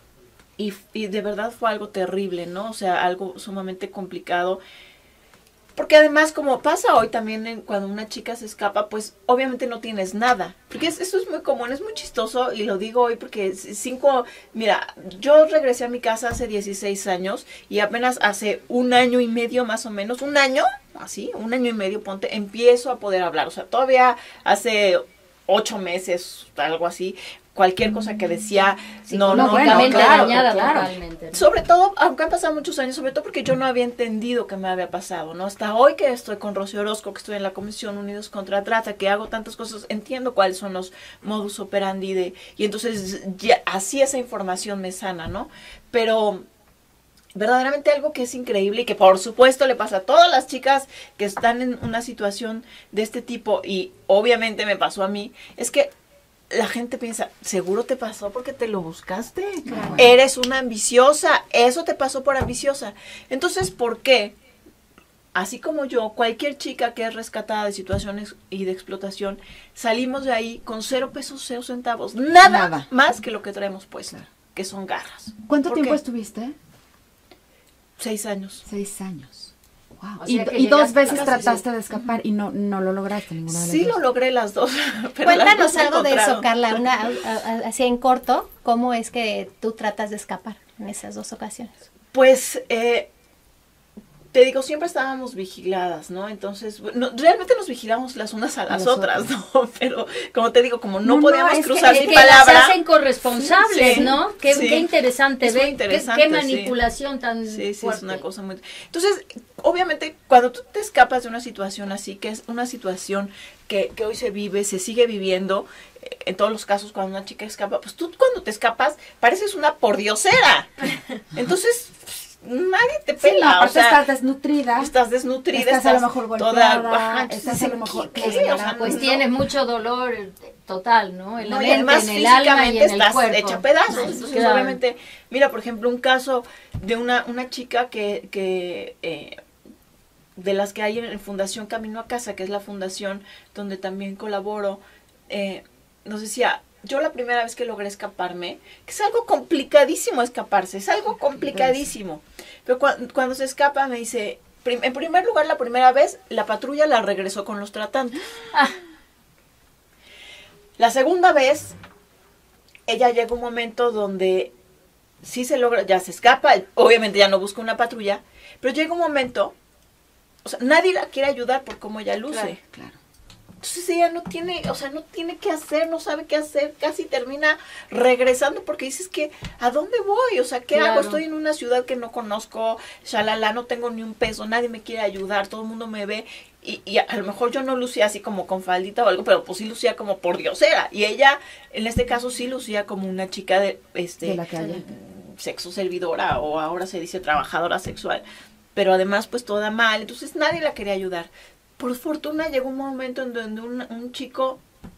y de verdad fue algo terrible, ¿no? O sea, algo sumamente complicado. Porque además, como pasa hoy también cuando una chica se escapa, pues obviamente no tienes nada. Porque eso es muy común, es muy chistoso y lo digo hoy porque mira, yo regresé a mi casa hace 16 años y apenas hace 1 año y medio más o menos, 1 año, así, 1 año y medio, ponte, empiezo a poder hablar. O sea, todavía hace 8 meses, algo así, cualquier cosa que decía, dañada, claro. Totalmente. Sobre todo, aunque han pasado muchos años, sobre todo porque yo no había entendido qué me había pasado, ¿no? Hasta hoy que estoy con Rocío Orozco, que estoy en la Comisión Unidos contra Trata, que hago tantas cosas, entiendo cuáles son los modus operandi y entonces ya, así esa información me sana, ¿no? Pero verdaderamente algo que es increíble y que por supuesto le pasa a todas las chicas que están en una situación de este tipo y obviamente me pasó a mí, es que la gente piensa, seguro te pasó porque te lo buscaste. Claro. Eres una ambiciosa, eso te pasó por ambiciosa. Entonces, ¿por qué? Así como yo, cualquier chica que es rescatada de situaciones y de explotación, salimos de ahí con 0 pesos, 0 centavos. Nada más que lo que traemos puesto, que son garras. ¿Cuánto tiempo estuviste? 6 años. 6 años. Wow. O sea y 2 veces trataste de escapar y no lo lograste ninguna de las dos. Sí, lo logré las dos. Pero Cuéntanos algo de eso, Carla, así en corto, ¿cómo es que tú tratas de escapar en esas 2 ocasiones? Pues, te digo, siempre estábamos vigiladas, ¿no? Entonces, realmente nos vigilamos las unas a las otras, ¿no? Pero, como te digo, como no podíamos cruzar sin palabra. Las hacen corresponsables, sí, ¿no? Qué interesante, es muy interesante, qué manipulación tan fuerte. Sí, es una cosa muy... Entonces, obviamente, cuando tú te escapas de una situación así, que es una situación que hoy se vive, se sigue viviendo, en todos los casos cuando una chica escapa, pues tú cuando te escapas pareces una pordiosera. Entonces... nadie te pela, sí, o sea, estás desnutrida, estás a lo mejor golpeada, estás a lo mejor pues tienes mucho dolor total, ¿no? En la mente, además, en el alma y en el estás cuerpo. hecha pedazos. Entonces, obviamente, mira, por ejemplo, un caso de una chica que de las que hay en Fundación Camino a Casa, que es la fundación donde también colaboro, nos decía, yo la primera vez que logré escaparme, que es algo complicadísimo escaparse, es algo complicadísimo, pero cuando se escapa me dice, en primer lugar, la primera vez, la patrulla la regresó con los tratantes. La segunda vez, ella llega un momento donde sí se logra, ya se escapa, obviamente ya no busca una patrulla, pero llega un momento, o sea, nadie la quiere ayudar por cómo ella luce. Claro. Entonces ella no tiene qué hacer, no sabe qué hacer, casi termina regresando porque dices que, ¿a dónde voy? O sea, ¿qué hago? Estoy en una ciudad que no conozco, shalala, no tengo ni un peso, nadie me quiere ayudar, todo el mundo me ve y a lo mejor yo no lucía así como con faldita o algo, pero pues sí lucía como por diosera. Y ella, en este caso, sí lucía como una chica de la calle, sexo servidora o ahora se dice trabajadora sexual, pero además pues toda mal, entonces nadie la quería ayudar. Por fortuna llegó un momento en donde un chico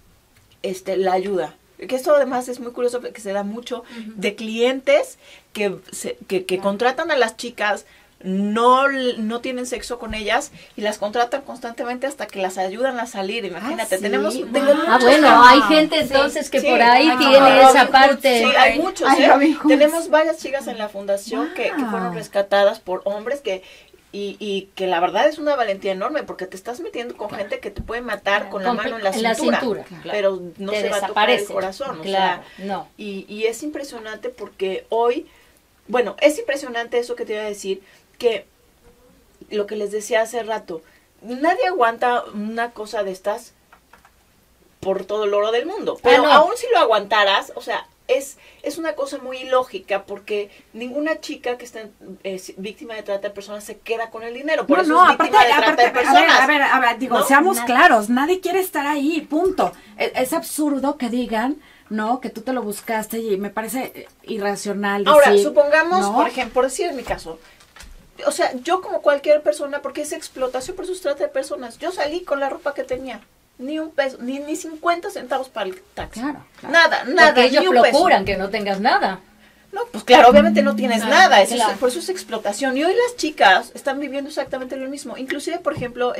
la ayuda. Que esto además es muy curioso porque se da mucho de clientes que contratan a las chicas, no tienen sexo con ellas y las contratan constantemente hasta que las ayudan a salir. Imagínate, ¿sí? tengo bueno, hay gente entonces que por ahí tiene esa parte. Sí, hay muchos, tenemos varias chicas en la fundación que fueron rescatadas por hombres y que la verdad es una valentía enorme porque te estás metiendo con gente que te puede matar con la mano en la cintura, pero no se va a tocar el corazón. No. Y es impresionante porque hoy, bueno, es impresionante eso que te iba a decir, que lo que les decía hace rato, nadie aguanta una cosa de estas por todo el oro del mundo, pero aún si lo aguantaras, o sea, es una cosa muy ilógica porque ninguna chica que está víctima de trata de personas se queda con el dinero. Por eso es víctima de trata de personas. A ver, digo, ¿no? Seamos claros, nadie quiere estar ahí, punto. Es absurdo que digan, no, que tú te lo buscaste y me parece irracional decir. Ahora, supongamos, por ejemplo, por decir en mi caso, o sea, yo como cualquier persona, porque es explotación, por eso es trata de personas, yo salí con la ropa que tenía. Ni un peso, ni 50 centavos para el taxi. Claro. Nada. Porque ellos procuran que no tengas nada. No, pues claro, obviamente no tienes nada. Por eso es explotación. Y hoy las chicas están viviendo exactamente lo mismo. Inclusive, por ejemplo,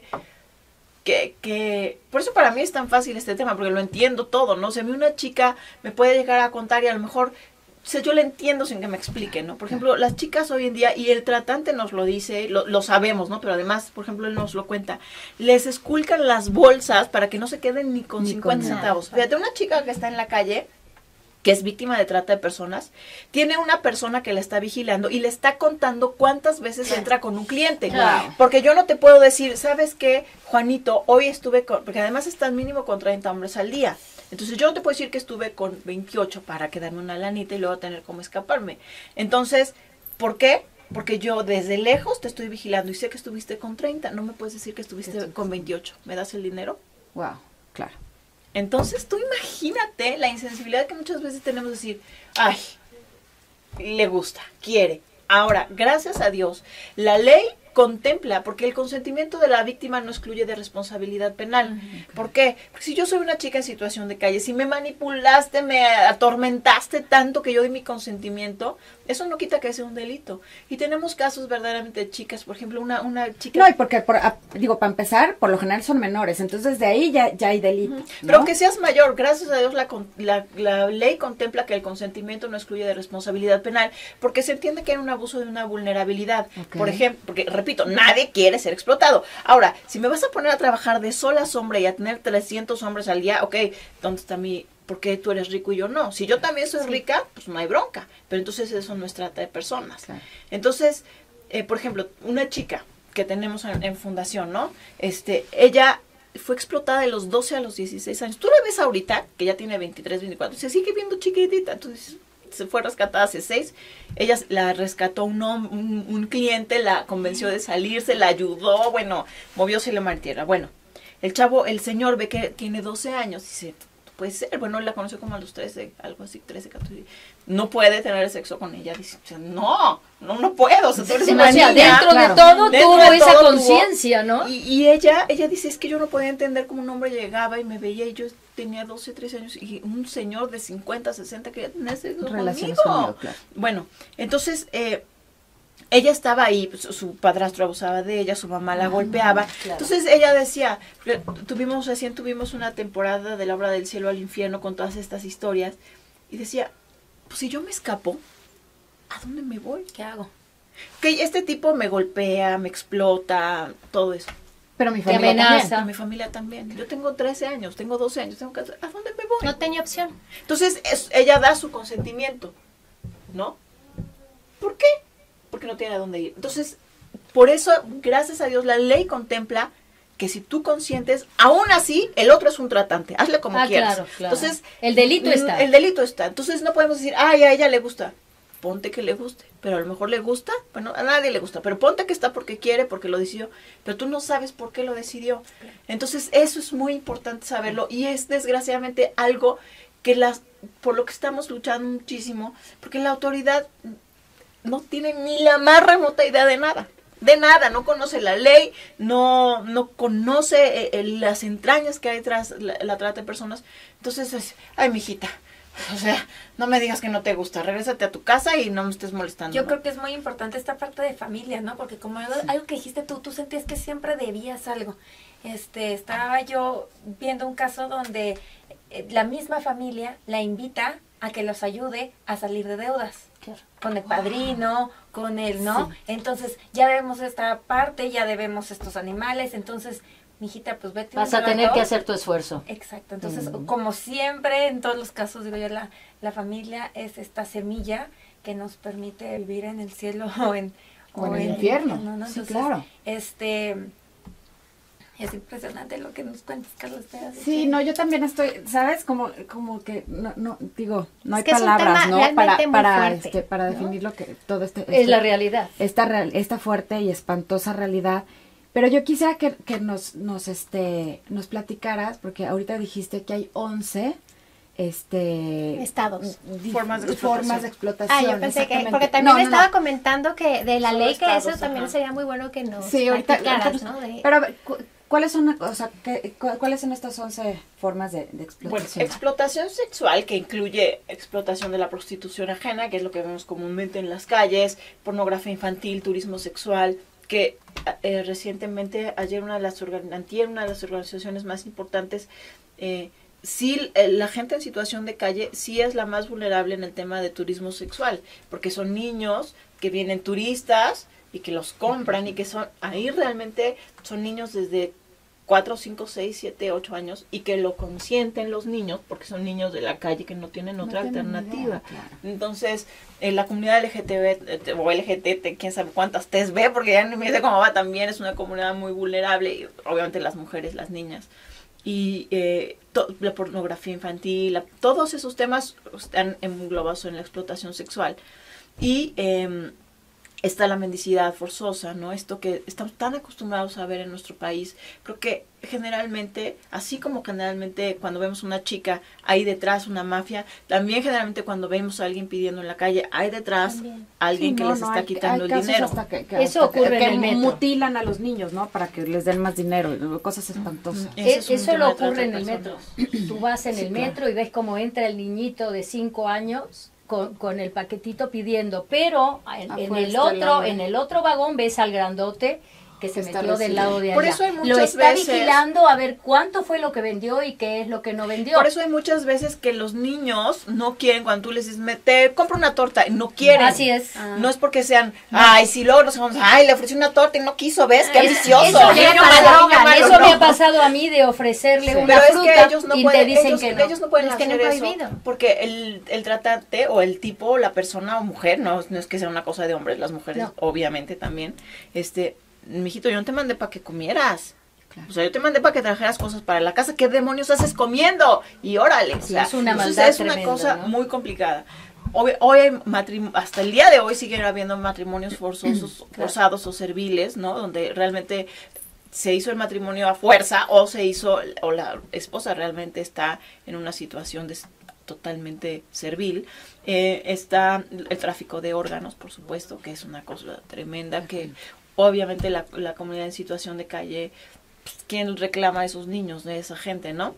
que por eso para mí es tan fácil este tema, porque lo entiendo todo, ¿no? O sea, a mí una chica me puede llegar a contar y a lo mejor sea, yo le entiendo sin que me explique, ¿no? Por ejemplo, las chicas hoy en día, y el tratante nos lo dice, lo sabemos, ¿no? Pero además, por ejemplo, él nos lo cuenta, les esculcan las bolsas para que no se queden ni con 50 centavos. Fíjate, una chica que está en la calle, que es víctima de trata de personas, tiene una persona que la está vigilando y le está contando cuántas veces entra con un cliente. Porque yo no te puedo decir, ¿sabes qué, Juanito? Hoy estuve con, porque además están mínimo con 30 hombres al día. Entonces yo no te puedo decir que estuve con 28 para quedarme una lanita y luego tener cómo escaparme. Entonces, ¿por qué? Porque yo desde lejos te estoy vigilando y sé que estuviste con 30. No me puedes decir que estuviste con 28. ¿Me das el dinero? Wow, claro. Entonces tú imagínate la insensibilidad que muchas veces tenemos de decir, ay, le gusta, quiere. Ahora, gracias a Dios, la ley contempla, porque el consentimiento de la víctima no excluye de responsabilidad penal. ¿Por qué? Porque si yo soy una chica en situación de calle, si me manipulaste, me atormentaste tanto que yo di mi consentimiento, eso no quita que sea un delito. Y tenemos casos verdaderamente de chicas, por ejemplo, una chica... No, y porque, para empezar, por lo general son menores, entonces de ahí ya hay delito. ¿no? Pero aunque seas mayor, gracias a Dios la ley contempla que el consentimiento no excluye de responsabilidad penal, porque se entiende que hay un abuso de una vulnerabilidad. Por ejemplo, porque, repito, nadie quiere ser explotado. Ahora, si me vas a poner a trabajar de sola sombra y a tener 300 hombres al día, ok, ¿dónde está por qué tú eres rico y yo no? Si yo también soy rica, pues no hay bronca. Pero entonces eso no es trata de personas. Claro. Entonces, por ejemplo, una chica que tenemos en fundación, ¿no? Ella fue explotada de los 12 a los 16 años. Tú la ves ahorita, que ya tiene 23, 24, se sigue viendo chiquitita. Entonces, se fue rescatada hace 6. Ella la rescató un cliente, la convenció de salirse, la ayudó, bueno, movióse la mar tierra. Bueno, el señor ve que tiene 12 años y dice, puede ser, bueno, él la conoció como a los 13, algo así, 13, 14, no puede tener sexo con ella, dice, no puedo, o sea, tú eres una niña. Dentro de todo tuvo esa conciencia, ¿no? Y ella dice, es que yo no podía entender cómo un hombre llegaba y me veía y yo tenía 12, 13 años y un señor de 50, 60 quería tener sexo conmigo. Claro. Bueno, entonces, ella estaba ahí, pues, su padrastro abusaba de ella, su mamá la golpeaba. Claro. Entonces ella decía, recién tuvimos una temporada de La Obra del Cielo al Infierno con todas estas historias. Y decía, pues si yo me escapo, ¿a dónde me voy? ¿Qué hago? Que este tipo me golpea, me explota, todo eso. Pero mi familia amenaza. También. Mi familia también. Yo tengo 13 años, tengo 12 años, tengo 14. ¿A dónde me voy? No tenía opción. Entonces ella da su consentimiento, ¿no? ¿Por qué? Porque no tiene a dónde ir. Entonces, por eso, gracias a Dios, la ley contempla que si tú consientes, aún así, el otro es un tratante. Hazle como quieras. Claro. Entonces, el delito está. El delito está. Entonces, no podemos decir, ay, a ella le gusta. Ponte que le guste. Pero a lo mejor le gusta. Bueno, a nadie le gusta. Pero ponte que está porque quiere, porque lo decidió. Pero tú no sabes por qué lo decidió. Entonces, eso es muy importante saberlo. Y es, desgraciadamente, algo que por lo que estamos luchando muchísimo. Porque la autoridad no tiene ni la más remota idea de nada, no conoce la ley, no conoce las entrañas que hay tras la trata de personas. Entonces es, ay, mijita, o sea, no me digas que no te gusta, regrésate a tu casa y no me estés molestando. Yo creo que es muy importante esta parte de familia, ¿no? Porque como algo que dijiste tú sentías que siempre debías algo. Estaba yo viendo un caso donde la misma familia la invita a que los ayude a salir de deudas. Claro. Con el padrino, con él, ¿no? Sí. Entonces, ya debemos esta parte, ya debemos estos animales, entonces, mijita, pues vete. Vas a tener que hacer tu esfuerzo. Exacto, entonces, como siempre, en todos los casos, digo yo, la familia es esta semilla que nos permite vivir en el cielo o en el infierno, ¿no? sí, Entonces, claro. Es impresionante lo que nos cuentas, Carlos. Sí, no, yo también estoy, ¿sabes? Como que, no hay que palabras, ¿no? Para ¿no? definir lo que todo es la realidad. Esta fuerte y espantosa realidad. Pero yo quisiera que nos platicaras, porque ahorita dijiste que hay 11 estados, formas de explotación. Yo pensé que, porque también estaba comentando que de la ley, que eso también sería muy bueno que nos platicaras, ¿no? Pero ¿cuáles son estas 11 formas de explotación? Bueno, explotación sexual, que incluye explotación de la prostitución ajena, que es lo que vemos comúnmente en las calles, pornografía infantil, turismo sexual, que recientemente, antier, una de las organizaciones más importantes sí, la gente en situación de calle sí es la más vulnerable en el tema de turismo sexual, porque son niños que vienen turistas y que los compran y que son, ahí realmente son niños desde 4, 5, 6, 7, 8 años y que lo consienten los niños porque son niños de la calle que no tienen otra alternativa. Entonces, la comunidad LGTB o LGTT, quién sabe cuántas T's ve, porque ya no me sé cómo va también, es una comunidad muy vulnerable, y obviamente las mujeres, las niñas. Y la pornografía infantil, todos esos temas están englobados en la explotación sexual. Y está la mendicidad forzosa, ¿no? Esto que estamos tan acostumbrados a ver en nuestro país. Creo que generalmente, así como generalmente cuando vemos una chica, hay detrás una mafia, también generalmente cuando vemos a alguien pidiendo en la calle, hay detrás alguien que les está quitando el dinero. Eso ocurre en el metro. Mutilan a los niños, ¿no? Para que les den más dinero, cosas espantosas. Eso lo ocurre en el metro. Tú vas en el metro y ves cómo entra el niñito de 5 años con el paquetito pidiendo, pero en el otro vagón ves al grandote que se metió del lado de allá. Por eso hay muchas lo está veces, vigilando a ver cuánto fue lo que vendió y qué es lo que no vendió. Por eso hay muchas veces que los niños no quieren, cuando tú les dices, te compro una torta, y no quieren. Así es. No es porque sean, ay, si luego nos vamos, ay, le ofrecí una torta y no quiso, ¿ves? ¡Qué vicioso! Eso me ha pasado a mí de ofrecerle una fruta, pero es que ellos no y pueden, te dicen ellos, que no. ellos no pueden Les hacer tienen eso, prohibido. porque el tratante o el tipo, la persona o mujer, no es que sea una cosa de hombres, las mujeres obviamente también, mijito, yo no te mandé para que comieras. Claro. O sea, yo te mandé para que trajeras cosas para la casa. ¿Qué demonios haces comiendo? Y órale. Sí, o sea, es una maldad es una tremenda, cosa ¿no? muy complicada. Hoy hay hasta el día de hoy siguen habiendo matrimonios forzados o serviles, ¿no? Donde realmente se hizo el matrimonio a fuerza o la esposa realmente está en una situación totalmente servil. Está el tráfico de órganos, por supuesto, que es una cosa tremenda que obviamente la comunidad en situación de calle, pues, ¿quién reclama a esos niños, de esa gente, no?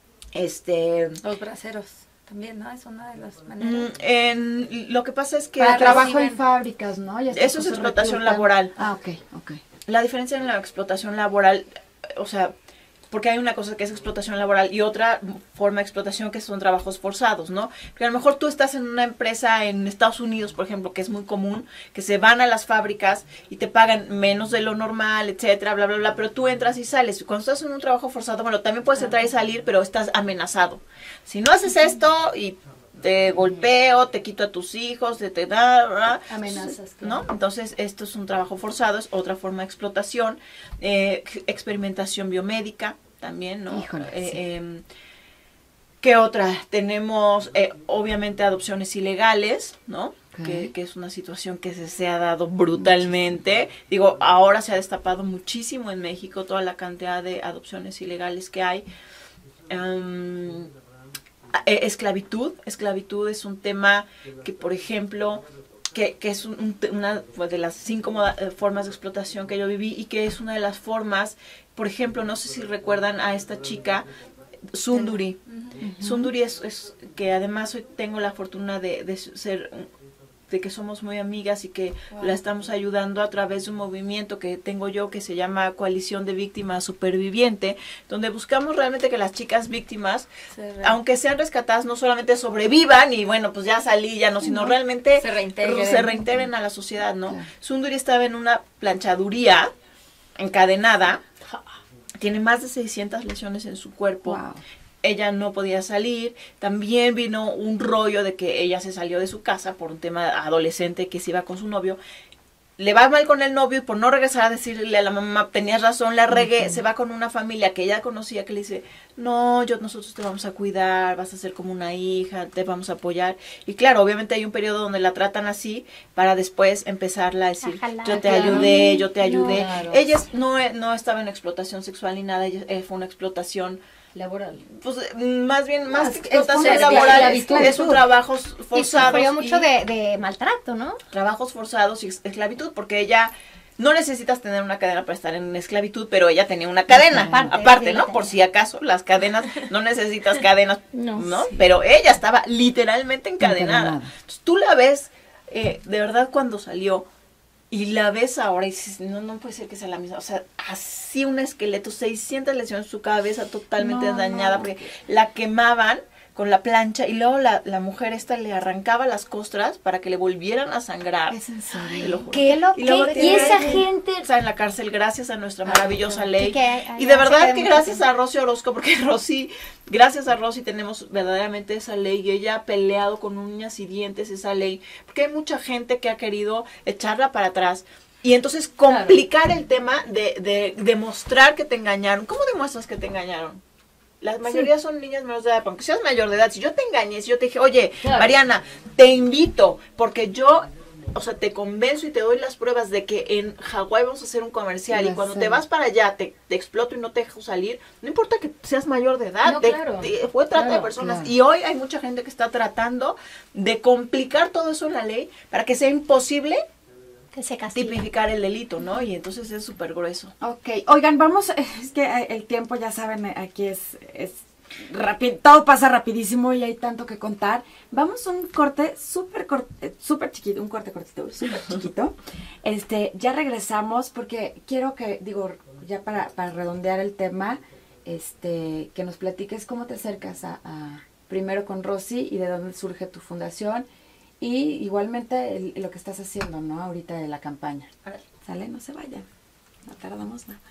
Los braceros también, ¿no? Es una de las maneras. Lo que pasa es que trabajo en fábricas, ¿no? Eso es explotación laboral. Ah, ok. La diferencia en la explotación laboral, o sea, porque hay una cosa que es explotación laboral y otra forma de explotación que son trabajos forzados, ¿no? Porque a lo mejor tú estás en una empresa en Estados Unidos, por ejemplo, que es muy común, que se van a las fábricas y te pagan menos de lo normal, etcétera, bla, bla, bla, pero tú entras y sales. Cuando estás en un trabajo forzado, bueno, también puedes entrar y salir, pero estás amenazado. Si no haces esto y te golpeo, te quito a tus hijos, te da amenazas, ¿no? Entonces esto es un trabajo forzado, es otra forma de explotación, experimentación biomédica también, ¿no? Híjole, ¿Qué otra? Tenemos obviamente adopciones ilegales, ¿no? Que es una situación que se ha dado brutalmente. Digo, ahora se ha destapado muchísimo en México toda la cantidad de adopciones ilegales que hay. Esclavitud es un tema que, por ejemplo, que es una de las 5 formas de explotación que yo viví y que es una de las formas, por ejemplo, no sé si recuerdan a esta chica, Sunduri. Sunduri es que además hoy tengo la fortuna de que somos muy amigas y que la estamos ayudando a través de un movimiento que tengo yo que se llama Coalición de Víctimas Superviviente, donde buscamos realmente que las chicas víctimas, aunque sean rescatadas, no solamente sobrevivan y bueno, pues ya salí, ya no, sino realmente se reintegren a la sociedad, ¿no? Claro. Sunduri estaba en una planchaduría encadenada, tiene más de 600 lesiones en su cuerpo. Wow. Ella no podía salir, también vino un rollo de que ella se salió de su casa por un tema adolescente que se iba con su novio, le va mal con el novio y por no regresar a decirle a la mamá, tenías razón, la regué, se va con una familia que ella conocía que le dice, no, nosotros te vamos a cuidar, vas a ser como una hija, te vamos a apoyar, y claro, obviamente hay un periodo donde la tratan así, para después empezarla a decir, yo te ayudé, no, ella no estaba en explotación sexual ni nada, ella fue una explotación laboral. Pues más bien, más que explotación laboral, es un trabajos forzados. Y sufrió mucho de maltrato, ¿no? Trabajos forzados y esclavitud, porque ella, no necesitas tener una cadena para estar en esclavitud, pero ella tenía una cadena, aparte, ¿no? Por si acaso, las cadenas, no necesitas cadenas, ¿no? Pero ella estaba literalmente encadenada. Entonces, tú la ves, de verdad, cuando salió, y la ves ahora y dices, no puede ser que sea la misma. O sea, así un esqueleto, 600 lesiones, su cabeza totalmente dañada, porque la quemaban con la plancha y luego la mujer esta le arrancaba las costras para que le volvieran a sangrar. Es en serio. Te lo juro. ¿Qué lo Y luego que- tiene- Y esa gente... Está en la cárcel gracias a nuestra maravillosa ley. Que Y de verdad hace que mucho gracias tiempo. a Rosy Orozco, porque gracias a Rosy tenemos verdaderamente esa ley y ella ha peleado con uñas y dientes esa ley, porque hay mucha gente que ha querido echarla para atrás. Y entonces complicar el tema de demostrar que te engañaron. ¿Cómo demuestras que te engañaron? La mayoría son niñas menores de edad, aunque seas mayor de edad. Si yo te engañé, si yo te dije, oye, Claro. Mariana, te invito, porque yo, o sea, te convenzo y te doy las pruebas de que en Hawái vamos a hacer un comercial y Ya cuando sé. te vas para allá te exploto y no te dejo salir, no importa que seas mayor de edad, No, claro. fue trata de Claro, personas. claro. Y hoy hay mucha gente que está tratando de complicar todo eso en la ley para que sea imposible Que se castigue. tipificar el delito, ¿no? Y entonces es súper grueso. Ok, oigan, vamos, es que el tiempo, ya saben, aquí es rápido, todo pasa rapidísimo y hay tanto que contar. Vamos a un corte súper chiquito, un corte cortito, súper chiquito. Ya regresamos porque quiero que, digo, ya para redondear el tema, que nos platiques cómo te acercas a primero con Rosy y de dónde surge tu fundación y igualmente lo que estás haciendo, ¿no? Ahorita de la campaña. ¿Sale? No se vayan, no tardamos nada.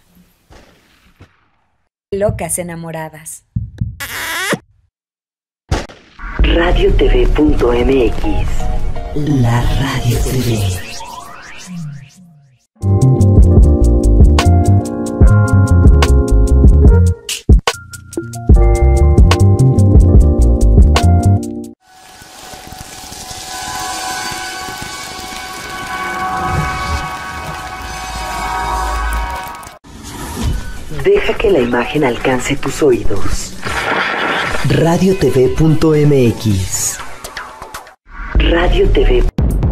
Locas enamoradas. radiotv.mx. La Radio TV. Deja que la imagen alcance tus oídos. radiotv.mx. Radio TV.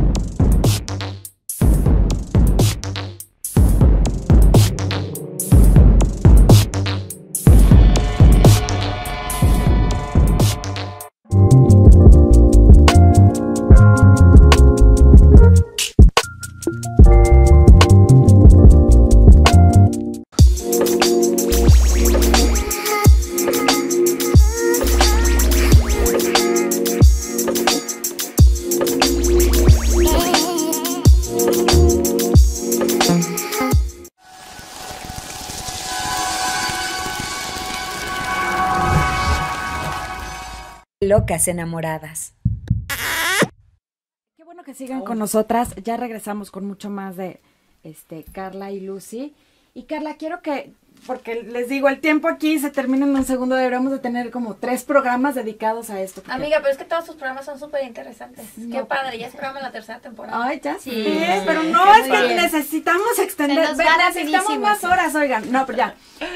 Locas enamoradas. Qué bueno que sigan con nosotras. Ya regresamos con mucho más de Carla y Lucy. Y Carla, quiero que, porque les digo, el tiempo aquí se termina en un segundo. Deberíamos de tener como 3 programas dedicados a esto. porque- Amiga, pero es que todos tus programas son súper interesantes. No, Qué padre, ya esperamos la tercera temporada. Ay, ya Sí, sé, sí, pero sí, no, muy es que bien. necesitamos extender, Se nos va necesitamos rapidísimo, más sí. horas, oigan. No, pero ya.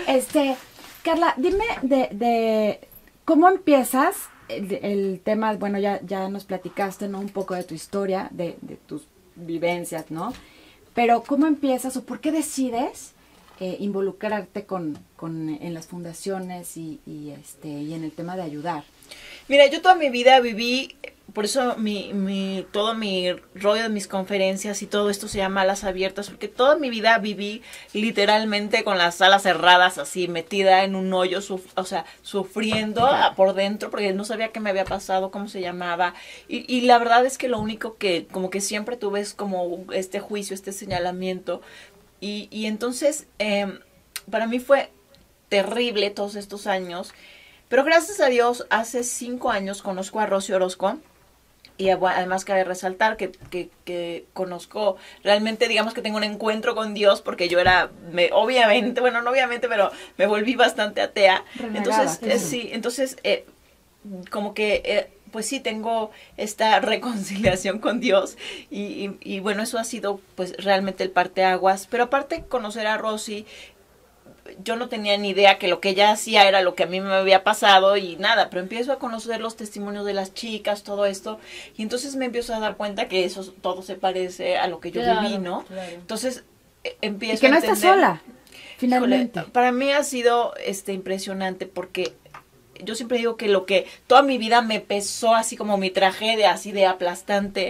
Carla, dime de cómo empiezas el tema, bueno, ya nos platicaste, ¿no? Un poco de tu historia, de tus vivencias, ¿no? Pero ¿cómo empiezas o por qué decides involucrarte en las fundaciones y en el tema de ayudar? Mira, yo toda mi vida viví, por eso todo mi rollo de mis conferencias y todo esto se llama Alas Abiertas, porque toda mi vida viví literalmente con las alas cerradas, así metida en un hoyo, sufriendo por dentro, porque no sabía qué me había pasado, cómo se llamaba, y la verdad es que lo único que como que siempre tuve es como este juicio, este señalamiento, y entonces para mí fue terrible todos estos años. Pero gracias a Dios, hace 5 años conozco a Rosy Orozco y además cabe resaltar que conozco, realmente digamos que tengo un encuentro con Dios porque yo obviamente, bueno, no obviamente, pero me volví bastante atea. Renegada, Entonces, como que, pues sí, tengo esta reconciliación con Dios y bueno, eso ha sido pues realmente el parteaguas. Pero aparte conocer a Rosy, yo no tenía ni idea que lo que ella hacía era lo que a mí me había pasado y nada, pero empiezo a conocer los testimonios de las chicas, todo esto, y entonces me empiezo a dar cuenta que eso todo se parece a lo que yo viví, ¿no? Claro. Entonces empiezo Y que no a estás entender. sola, finalmente. Híjole, para mí ha sido impresionante porque yo siempre digo que lo que toda mi vida me pesó así como mi tragedia, así de aplastante,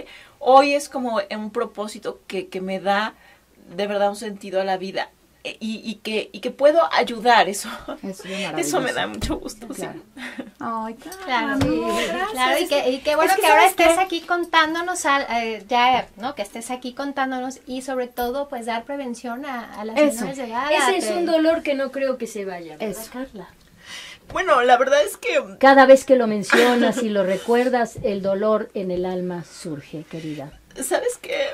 hoy es como un propósito que me da de verdad un sentido a la vida y que puedo ayudar, eso me da mucho gusto. Claro. Sí. Ay, Claro, gracias. claro, y qué bueno Es que ahora ¿sabes estés qué? aquí contándonos, ya, ¿no? Que estés aquí contándonos y sobre todo, pues, dar prevención a las Eso. menores de edad. Ese es un dolor que no creo que se vaya, ¿verdad, Eso. Carla? Bueno, la verdad es que Cada vez que lo mencionas y lo recuerdas, el dolor en el alma surge, querida. ¿sabes qué?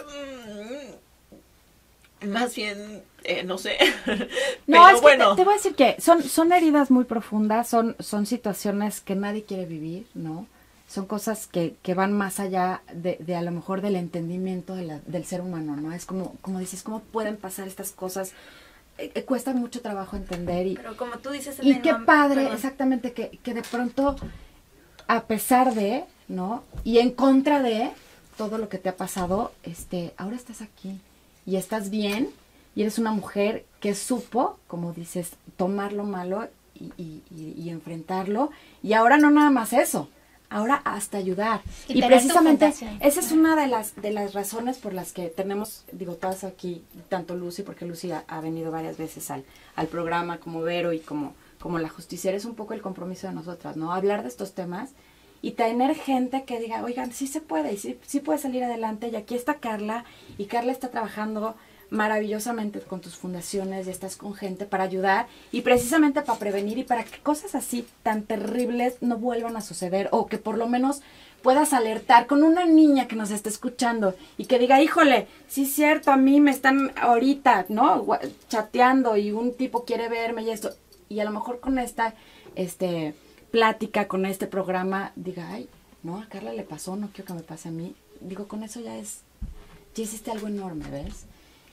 Más bien, no sé. No, Pero es que bueno, te voy a decir que son heridas muy profundas, son situaciones que nadie quiere vivir, ¿no? Son cosas que van más allá de a lo mejor del entendimiento del ser humano, ¿no? Es como dices, ¿cómo pueden pasar estas cosas? Cuesta mucho trabajo entender Pero como tú dices... y Elena, qué padre, perdón. exactamente, que de pronto, a pesar de, ¿no? Y en contra de todo lo que te ha pasado, ahora estás aquí y estás bien y eres una mujer que supo, como dices, tomar lo malo y enfrentarlo. Y ahora no nada más eso, ahora hasta ayudar. Y Y tener tu precisamente fundación. esa es una de las razones por las que tenemos, digo, todas aquí, tanto Lucy, porque Lucy ha venido varias veces al programa, como Vero y como la justiciera, es un poco el compromiso de nosotras, ¿no? Hablar de estos temas y tener gente que diga, oigan, sí se puede, y sí puede salir adelante, y aquí está Carla, y Carla está trabajando maravillosamente con tus fundaciones, y estás con gente para ayudar, y precisamente para prevenir, y para que cosas así tan terribles no vuelvan a suceder, o que por lo menos puedas alertar con una niña que nos esté escuchando, y que diga, híjole, sí es cierto, a mí me están ahorita, ¿no? Chateando, y un tipo quiere verme y esto, y a lo mejor con esta, plática, con este programa, diga, ay, no, a Carla le pasó, no quiero que me pase a mí. Digo, con eso ya hiciste algo enorme, ¿ves?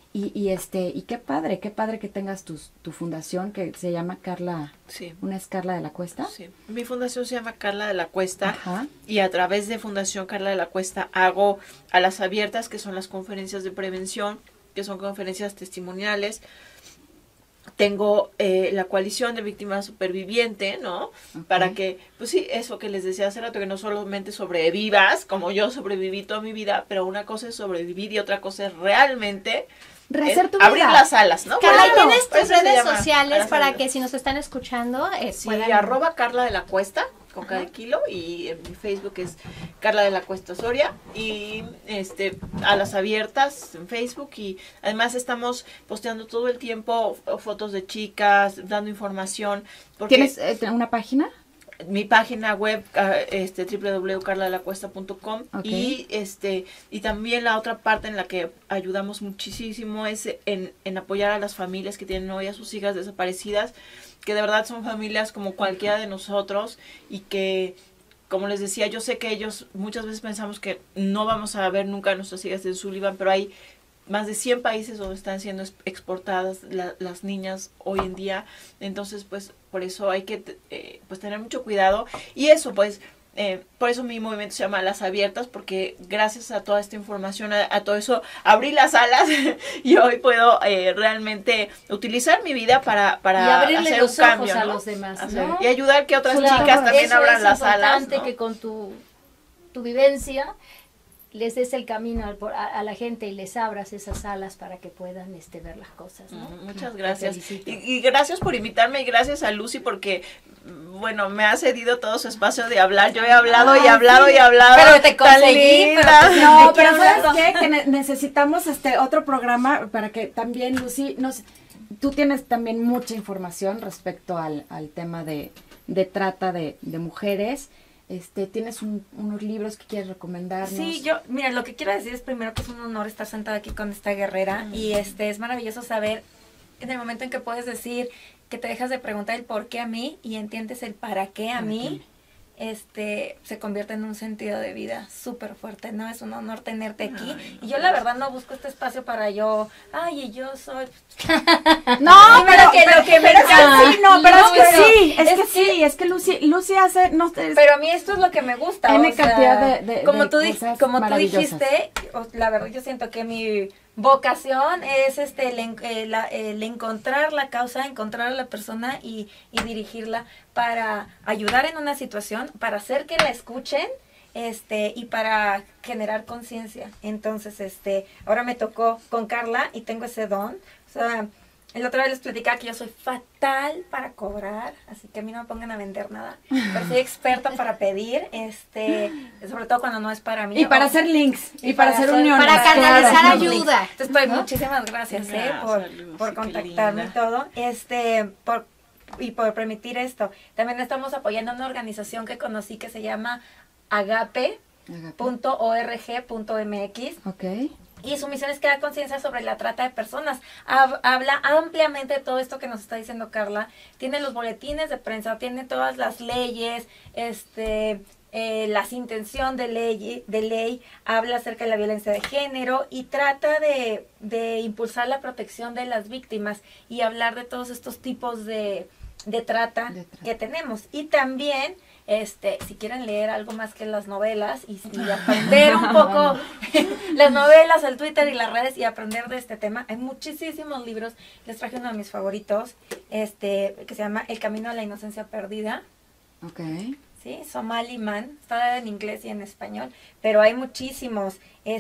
Y qué padre que tengas tu fundación que se llama Carla, sí. ¿una es Carla de la Cuesta? Sí. Mi fundación se llama Carla de la Cuesta. Ajá. Y a través de Fundación Carla de la Cuesta hago a las abiertas, que son las conferencias de prevención, que son conferencias testimoniales. Tengo la coalición de víctimas superviviente, ¿no? Okay. Para que, pues sí, eso que les decía hace rato, que no solamente sobrevivas, como yo sobreviví toda mi vida, pero una cosa es sobrevivir y otra cosa es realmente Rehacer tu abrir vida. las alas, ¿no? Carla, Por eso- ¿tienes por tus eso se redes llama sociales Alas para Abiertas. que si nos están escuchando Sí, puedan... @ Carla de la Cuesta, con cada kilo, y en mi Facebook es Carla de la Cuesta Soria, y a las abiertas en Facebook, y además estamos posteando todo el tiempo fotos de chicas, dando información. Porque ¿Tienes una página? mi página web, www.carladelacuesta.com, Ok. y también la otra parte en la que ayudamos muchísimo es en apoyar a las familias que tienen hoy a sus hijas desaparecidas, que de verdad son familias como cualquiera de nosotros, y que, como les decía, yo sé que ellos muchas veces pensamos que no vamos a ver nunca a nuestras hijas en Sullivan, pero hay más de 100 países donde están siendo exportadas las niñas hoy en día. Entonces, pues, por eso hay que pues tener mucho cuidado. Y eso, pues, por eso mi movimiento se llama Alas Abiertas, porque gracias a toda esta información, a todo eso, abrí las alas y hoy puedo realmente utilizar mi vida para Y abrirle hacer los un cambio, ojos a ¿no? los demás, Hacer- ¿no? y ayudar que otras Claro, chicas también eso abran es las alas, importante, ¿no? que con tu vivencia les des el camino a la gente y les abras esas alas para que puedan ver las cosas, ¿no? Muchas Te gracias. felicito. Y gracias por invitarme, y gracias a Lucy porque, bueno, me ha cedido todo su espacio de hablar. Yo he hablado y hablado y hablado. Pero te tan conseguí, linda. pero te- No, ¿De qué pero ¿sabes hablas? qué? Que necesitamos otro programa para que también, Lucy, tú tienes también mucha información respecto al tema de trata de mujeres. ¿Tienes unos libros que quieres recomendarnos? Sí, mira, lo que quiero decir es primero que es un honor estar sentada aquí con esta guerrera, y es maravilloso saber en el momento en que puedes decir que te dejas de preguntar el por qué a mí y entiendes el para qué a mí, se convierte en un sentido de vida súper fuerte, ¿no? Es un honor tenerte aquí. Y yo la verdad no busco este espacio para yo, y yo soy... No, pero lo que me pero es que encanta. sí, no, pero es que Pero- sí, es es que que sí, es que Lucy hace, no sé, Pero a mí esto es lo que me gusta. N o sea, cantidad de como tú, cosas como tú maravillosas. dijiste, la verdad yo siento que mi vocación es el encontrar la causa, encontrar a la persona y dirigirla para ayudar en una situación, para hacer que la escuchen, y para generar conciencia. Entonces, ahora me tocó con Carla y tengo ese don. O sea, el otro día les platicaba que yo soy fatal para cobrar, así que a mí no me pongan a vender nada, pero soy experta para pedir, sobre todo cuando no es para mí. Y para hacer links, y para hacer uniones. Para canalizar Claro. ayuda. Entonces, pues, muchísimas gracias, por qué contactarme y linda. todo, por permitir esto. También estamos apoyando a una organización que conocí que se llama agape.org.mx. Ok. Y su misión es crear conciencia sobre la trata de personas. Habla ampliamente de todo esto que nos está diciendo Carla. Tiene los boletines de prensa, tiene todas las leyes, las intención de ley, habla acerca de la violencia de género y trata de impulsar la protección de las víctimas y hablar de todos estos tipos de trata que tenemos. Y también, si quieren leer algo más que las novelas y aprender un poco las novelas, el Twitter y las redes y aprender de este tema, hay muchísimos libros. Les traje uno de mis favoritos, que se llama El camino a la inocencia perdida. Ok. Sí, Somali Man, está en inglés y en español, pero hay muchísimos.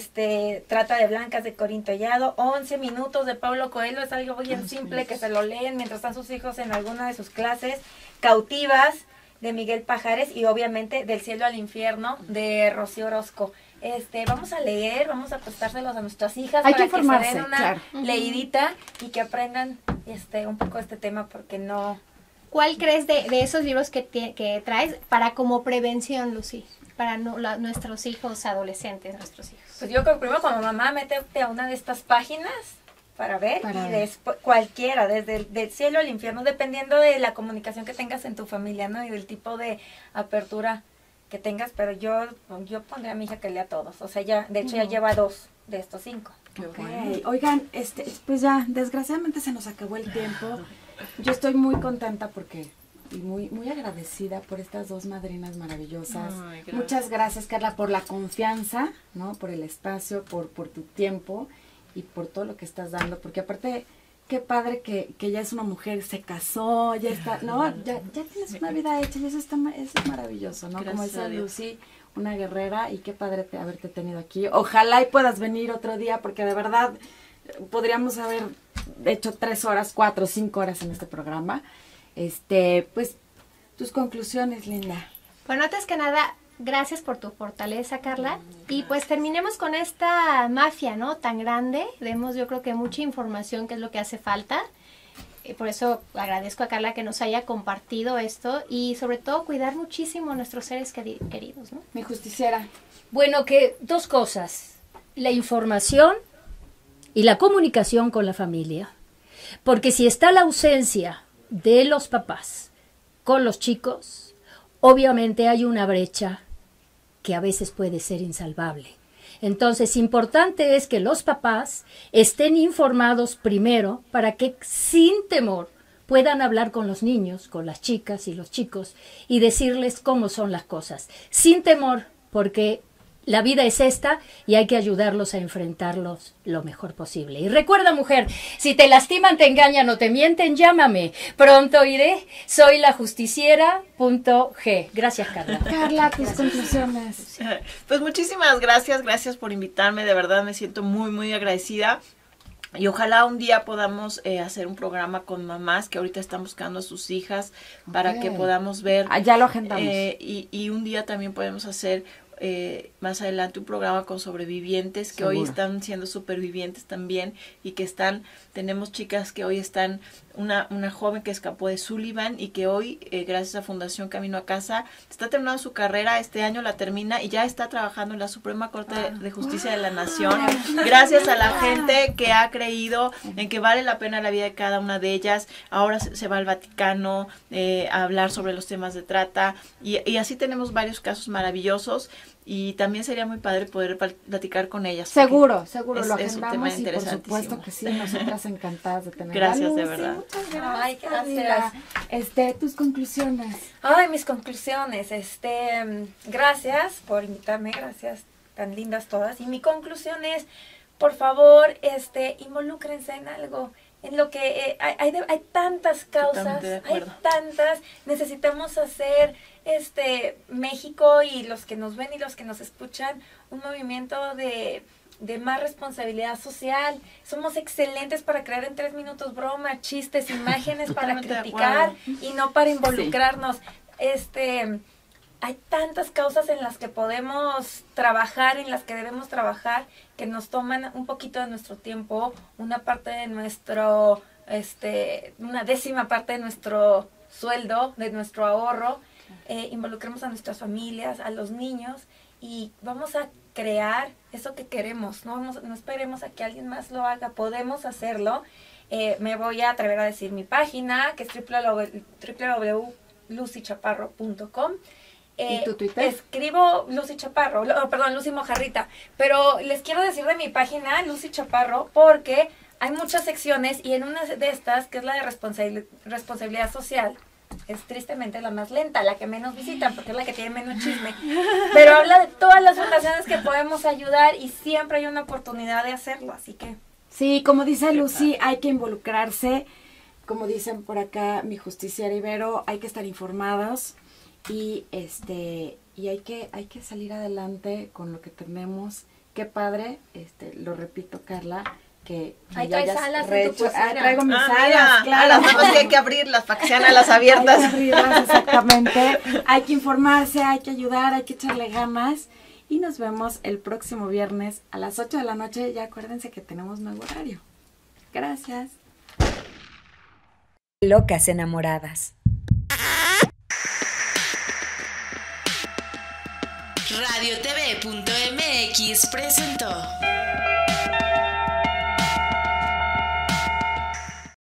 Trata de blancas de Corín Tellado, 11 minutos de Paulo Coelho, es algo bien simple que se lo leen mientras están sus hijos en alguna de sus clases. Cautivas de Miguel Pajares y obviamente Del cielo al infierno de Rocío Orozco. Vamos a leer, vamos a prestárselos a nuestras hijas Hay para que informarse, se den una claro. leidita y que aprendan un poco este tema porque no... ¿Cuál crees de esos libros que traes para como prevención, Lucy? Para nuestros hijos adolescentes, nuestros hijos. Pues yo creo que primero como mamá, métete a una de estas páginas para ver y después cualquiera, desde del cielo al infierno, dependiendo de la comunicación que tengas en tu familia, ¿no? Y del tipo de apertura que tengas, pero yo pondré a mi hija que lea todos. O sea, ya lleva 2 de estos 5. Okay. Oigan, pues ya, desgraciadamente se nos acabó el tiempo. Yo estoy muy contenta y muy agradecida por estas 2 madrinas maravillosas. Ay, gracias. Muchas gracias, Carla, por la confianza, ¿no? Por el espacio, por tu tiempo y por todo lo que estás dando, porque aparte, qué padre que ya es una mujer, se casó, ya está, ¿no? Ya tienes una vida hecha y eso es maravilloso, ¿no? Gracias Como a dice Dios. Lucy, una guerrera, y qué padre haberte tenido aquí. Ojalá y puedas venir otro día, porque de verdad podríamos haber hecho 3 horas, 4, 5 horas en este programa. Pues, tus conclusiones, Linda. Bueno, antes que nada, gracias por tu fortaleza, Carla. Y pues terminemos con esta mafia, ¿no? Tan grande. Demos, yo creo que mucha información, que es lo que hace falta. Por eso agradezco a Carla que nos haya compartido esto y sobre todo cuidar muchísimo a nuestros seres queridos, ¿no? Mi justiciera. Bueno, que 2 cosas. La información y la comunicación con la familia. Porque si está la ausencia de los papás con los chicos, obviamente hay una brecha que a veces puede ser insalvable. Entonces, importante es que los papás estén informados primero para que sin temor puedan hablar con los niños, con las chicas y los chicos y decirles cómo son las cosas. Sin temor, porque la vida es esta y hay que ayudarlos a enfrentarlos lo mejor posible. Y recuerda, mujer, si te lastiman, te engañan o te mienten, llámame. Pronto iré. Soy la justiciera.g. Gracias, Carla. Carla, tus conclusiones. Pues muchísimas gracias por invitarme, de verdad me siento muy agradecida. Y ojalá un día podamos hacer un programa con mamás que ahorita están buscando a sus hijas para que podamos ver. Ya lo agendamos. Y un día también podemos hacer más adelante un programa con sobrevivientes que hoy están siendo supervivientes también y que tenemos chicas que hoy están, una joven que escapó de Sullivan y que hoy, gracias a Fundación Camino a Casa, está terminando su carrera, este año la termina y ya está trabajando en la Suprema Corte de Justicia de la Nación. Gracias a la gente que ha creído en que vale la pena la vida de cada una de ellas. Ahora se va al Vaticano a hablar sobre los temas de trata y así tenemos varios casos maravillosos. Y también sería muy padre poder platicar con ellas. Seguro, lo es un tema agendamos y por supuesto interesantísimo. que sí, nosotras encantadas de tenerla. Gracias, de Lucy, verdad. muchas gracias. Ay, gracias. Linda. Tus conclusiones. Ay, mis conclusiones. Gracias por invitarme, gracias, tan lindas todas. Y mi conclusión es, por favor, involúcrense en algo. en lo que hay tantas causas, Totalmente de hay acuerdo. tantas, necesitamos hacer México y los que nos ven y los que nos escuchan un movimiento de más responsabilidad social. Somos excelentes para crear en 3 minutos bromas, chistes, imágenes para Totalmente de criticar acuerdo. y no para involucrarnos. Hay tantas causas en las que podemos trabajar, en las que debemos trabajar, que nos toman un poquito de nuestro tiempo, una parte de nuestro, una 10ª parte de nuestro sueldo, de nuestro ahorro. Involucremos a nuestras familias, a los niños, y vamos a crear eso que queremos. No esperemos a que alguien más lo haga, podemos hacerlo. Me voy a atrever a decir mi página, que es www.lucychaparro.com. ¿Y tu Twitter? Escribo Lucy Chaparro, perdón, Lucy Mojarrita, pero les quiero decir de mi página, Lucy Chaparro, porque hay muchas secciones y en una de estas, que es la de responsabilidad social, es tristemente la más lenta, la que menos visitan, porque es la que tiene menos chisme, pero habla de todas las fundaciones que podemos ayudar y siempre hay una oportunidad de hacerlo, así que... Sí, como dice Lucy, hay que involucrarse, como dicen por acá mi justiciera Ibero, hay que estar informados y y hay que salir adelante con lo que tenemos. Qué padre, lo repito, Carla, que Ahí ya traes hayas alas en tu rehecho- pulsera. traigo mis alas, mira, claro. alas, nada más que hay que abrirlas para que sean alas Hay que abiertas. abrirlas, exactamente. Hay que informarse, hay que ayudar, hay que echarle ganas. Y nos vemos el próximo viernes a las 8 de la noche. Ya acuérdense que tenemos nuevo horario. Gracias. Locas enamoradas. Radiotv.mx presentó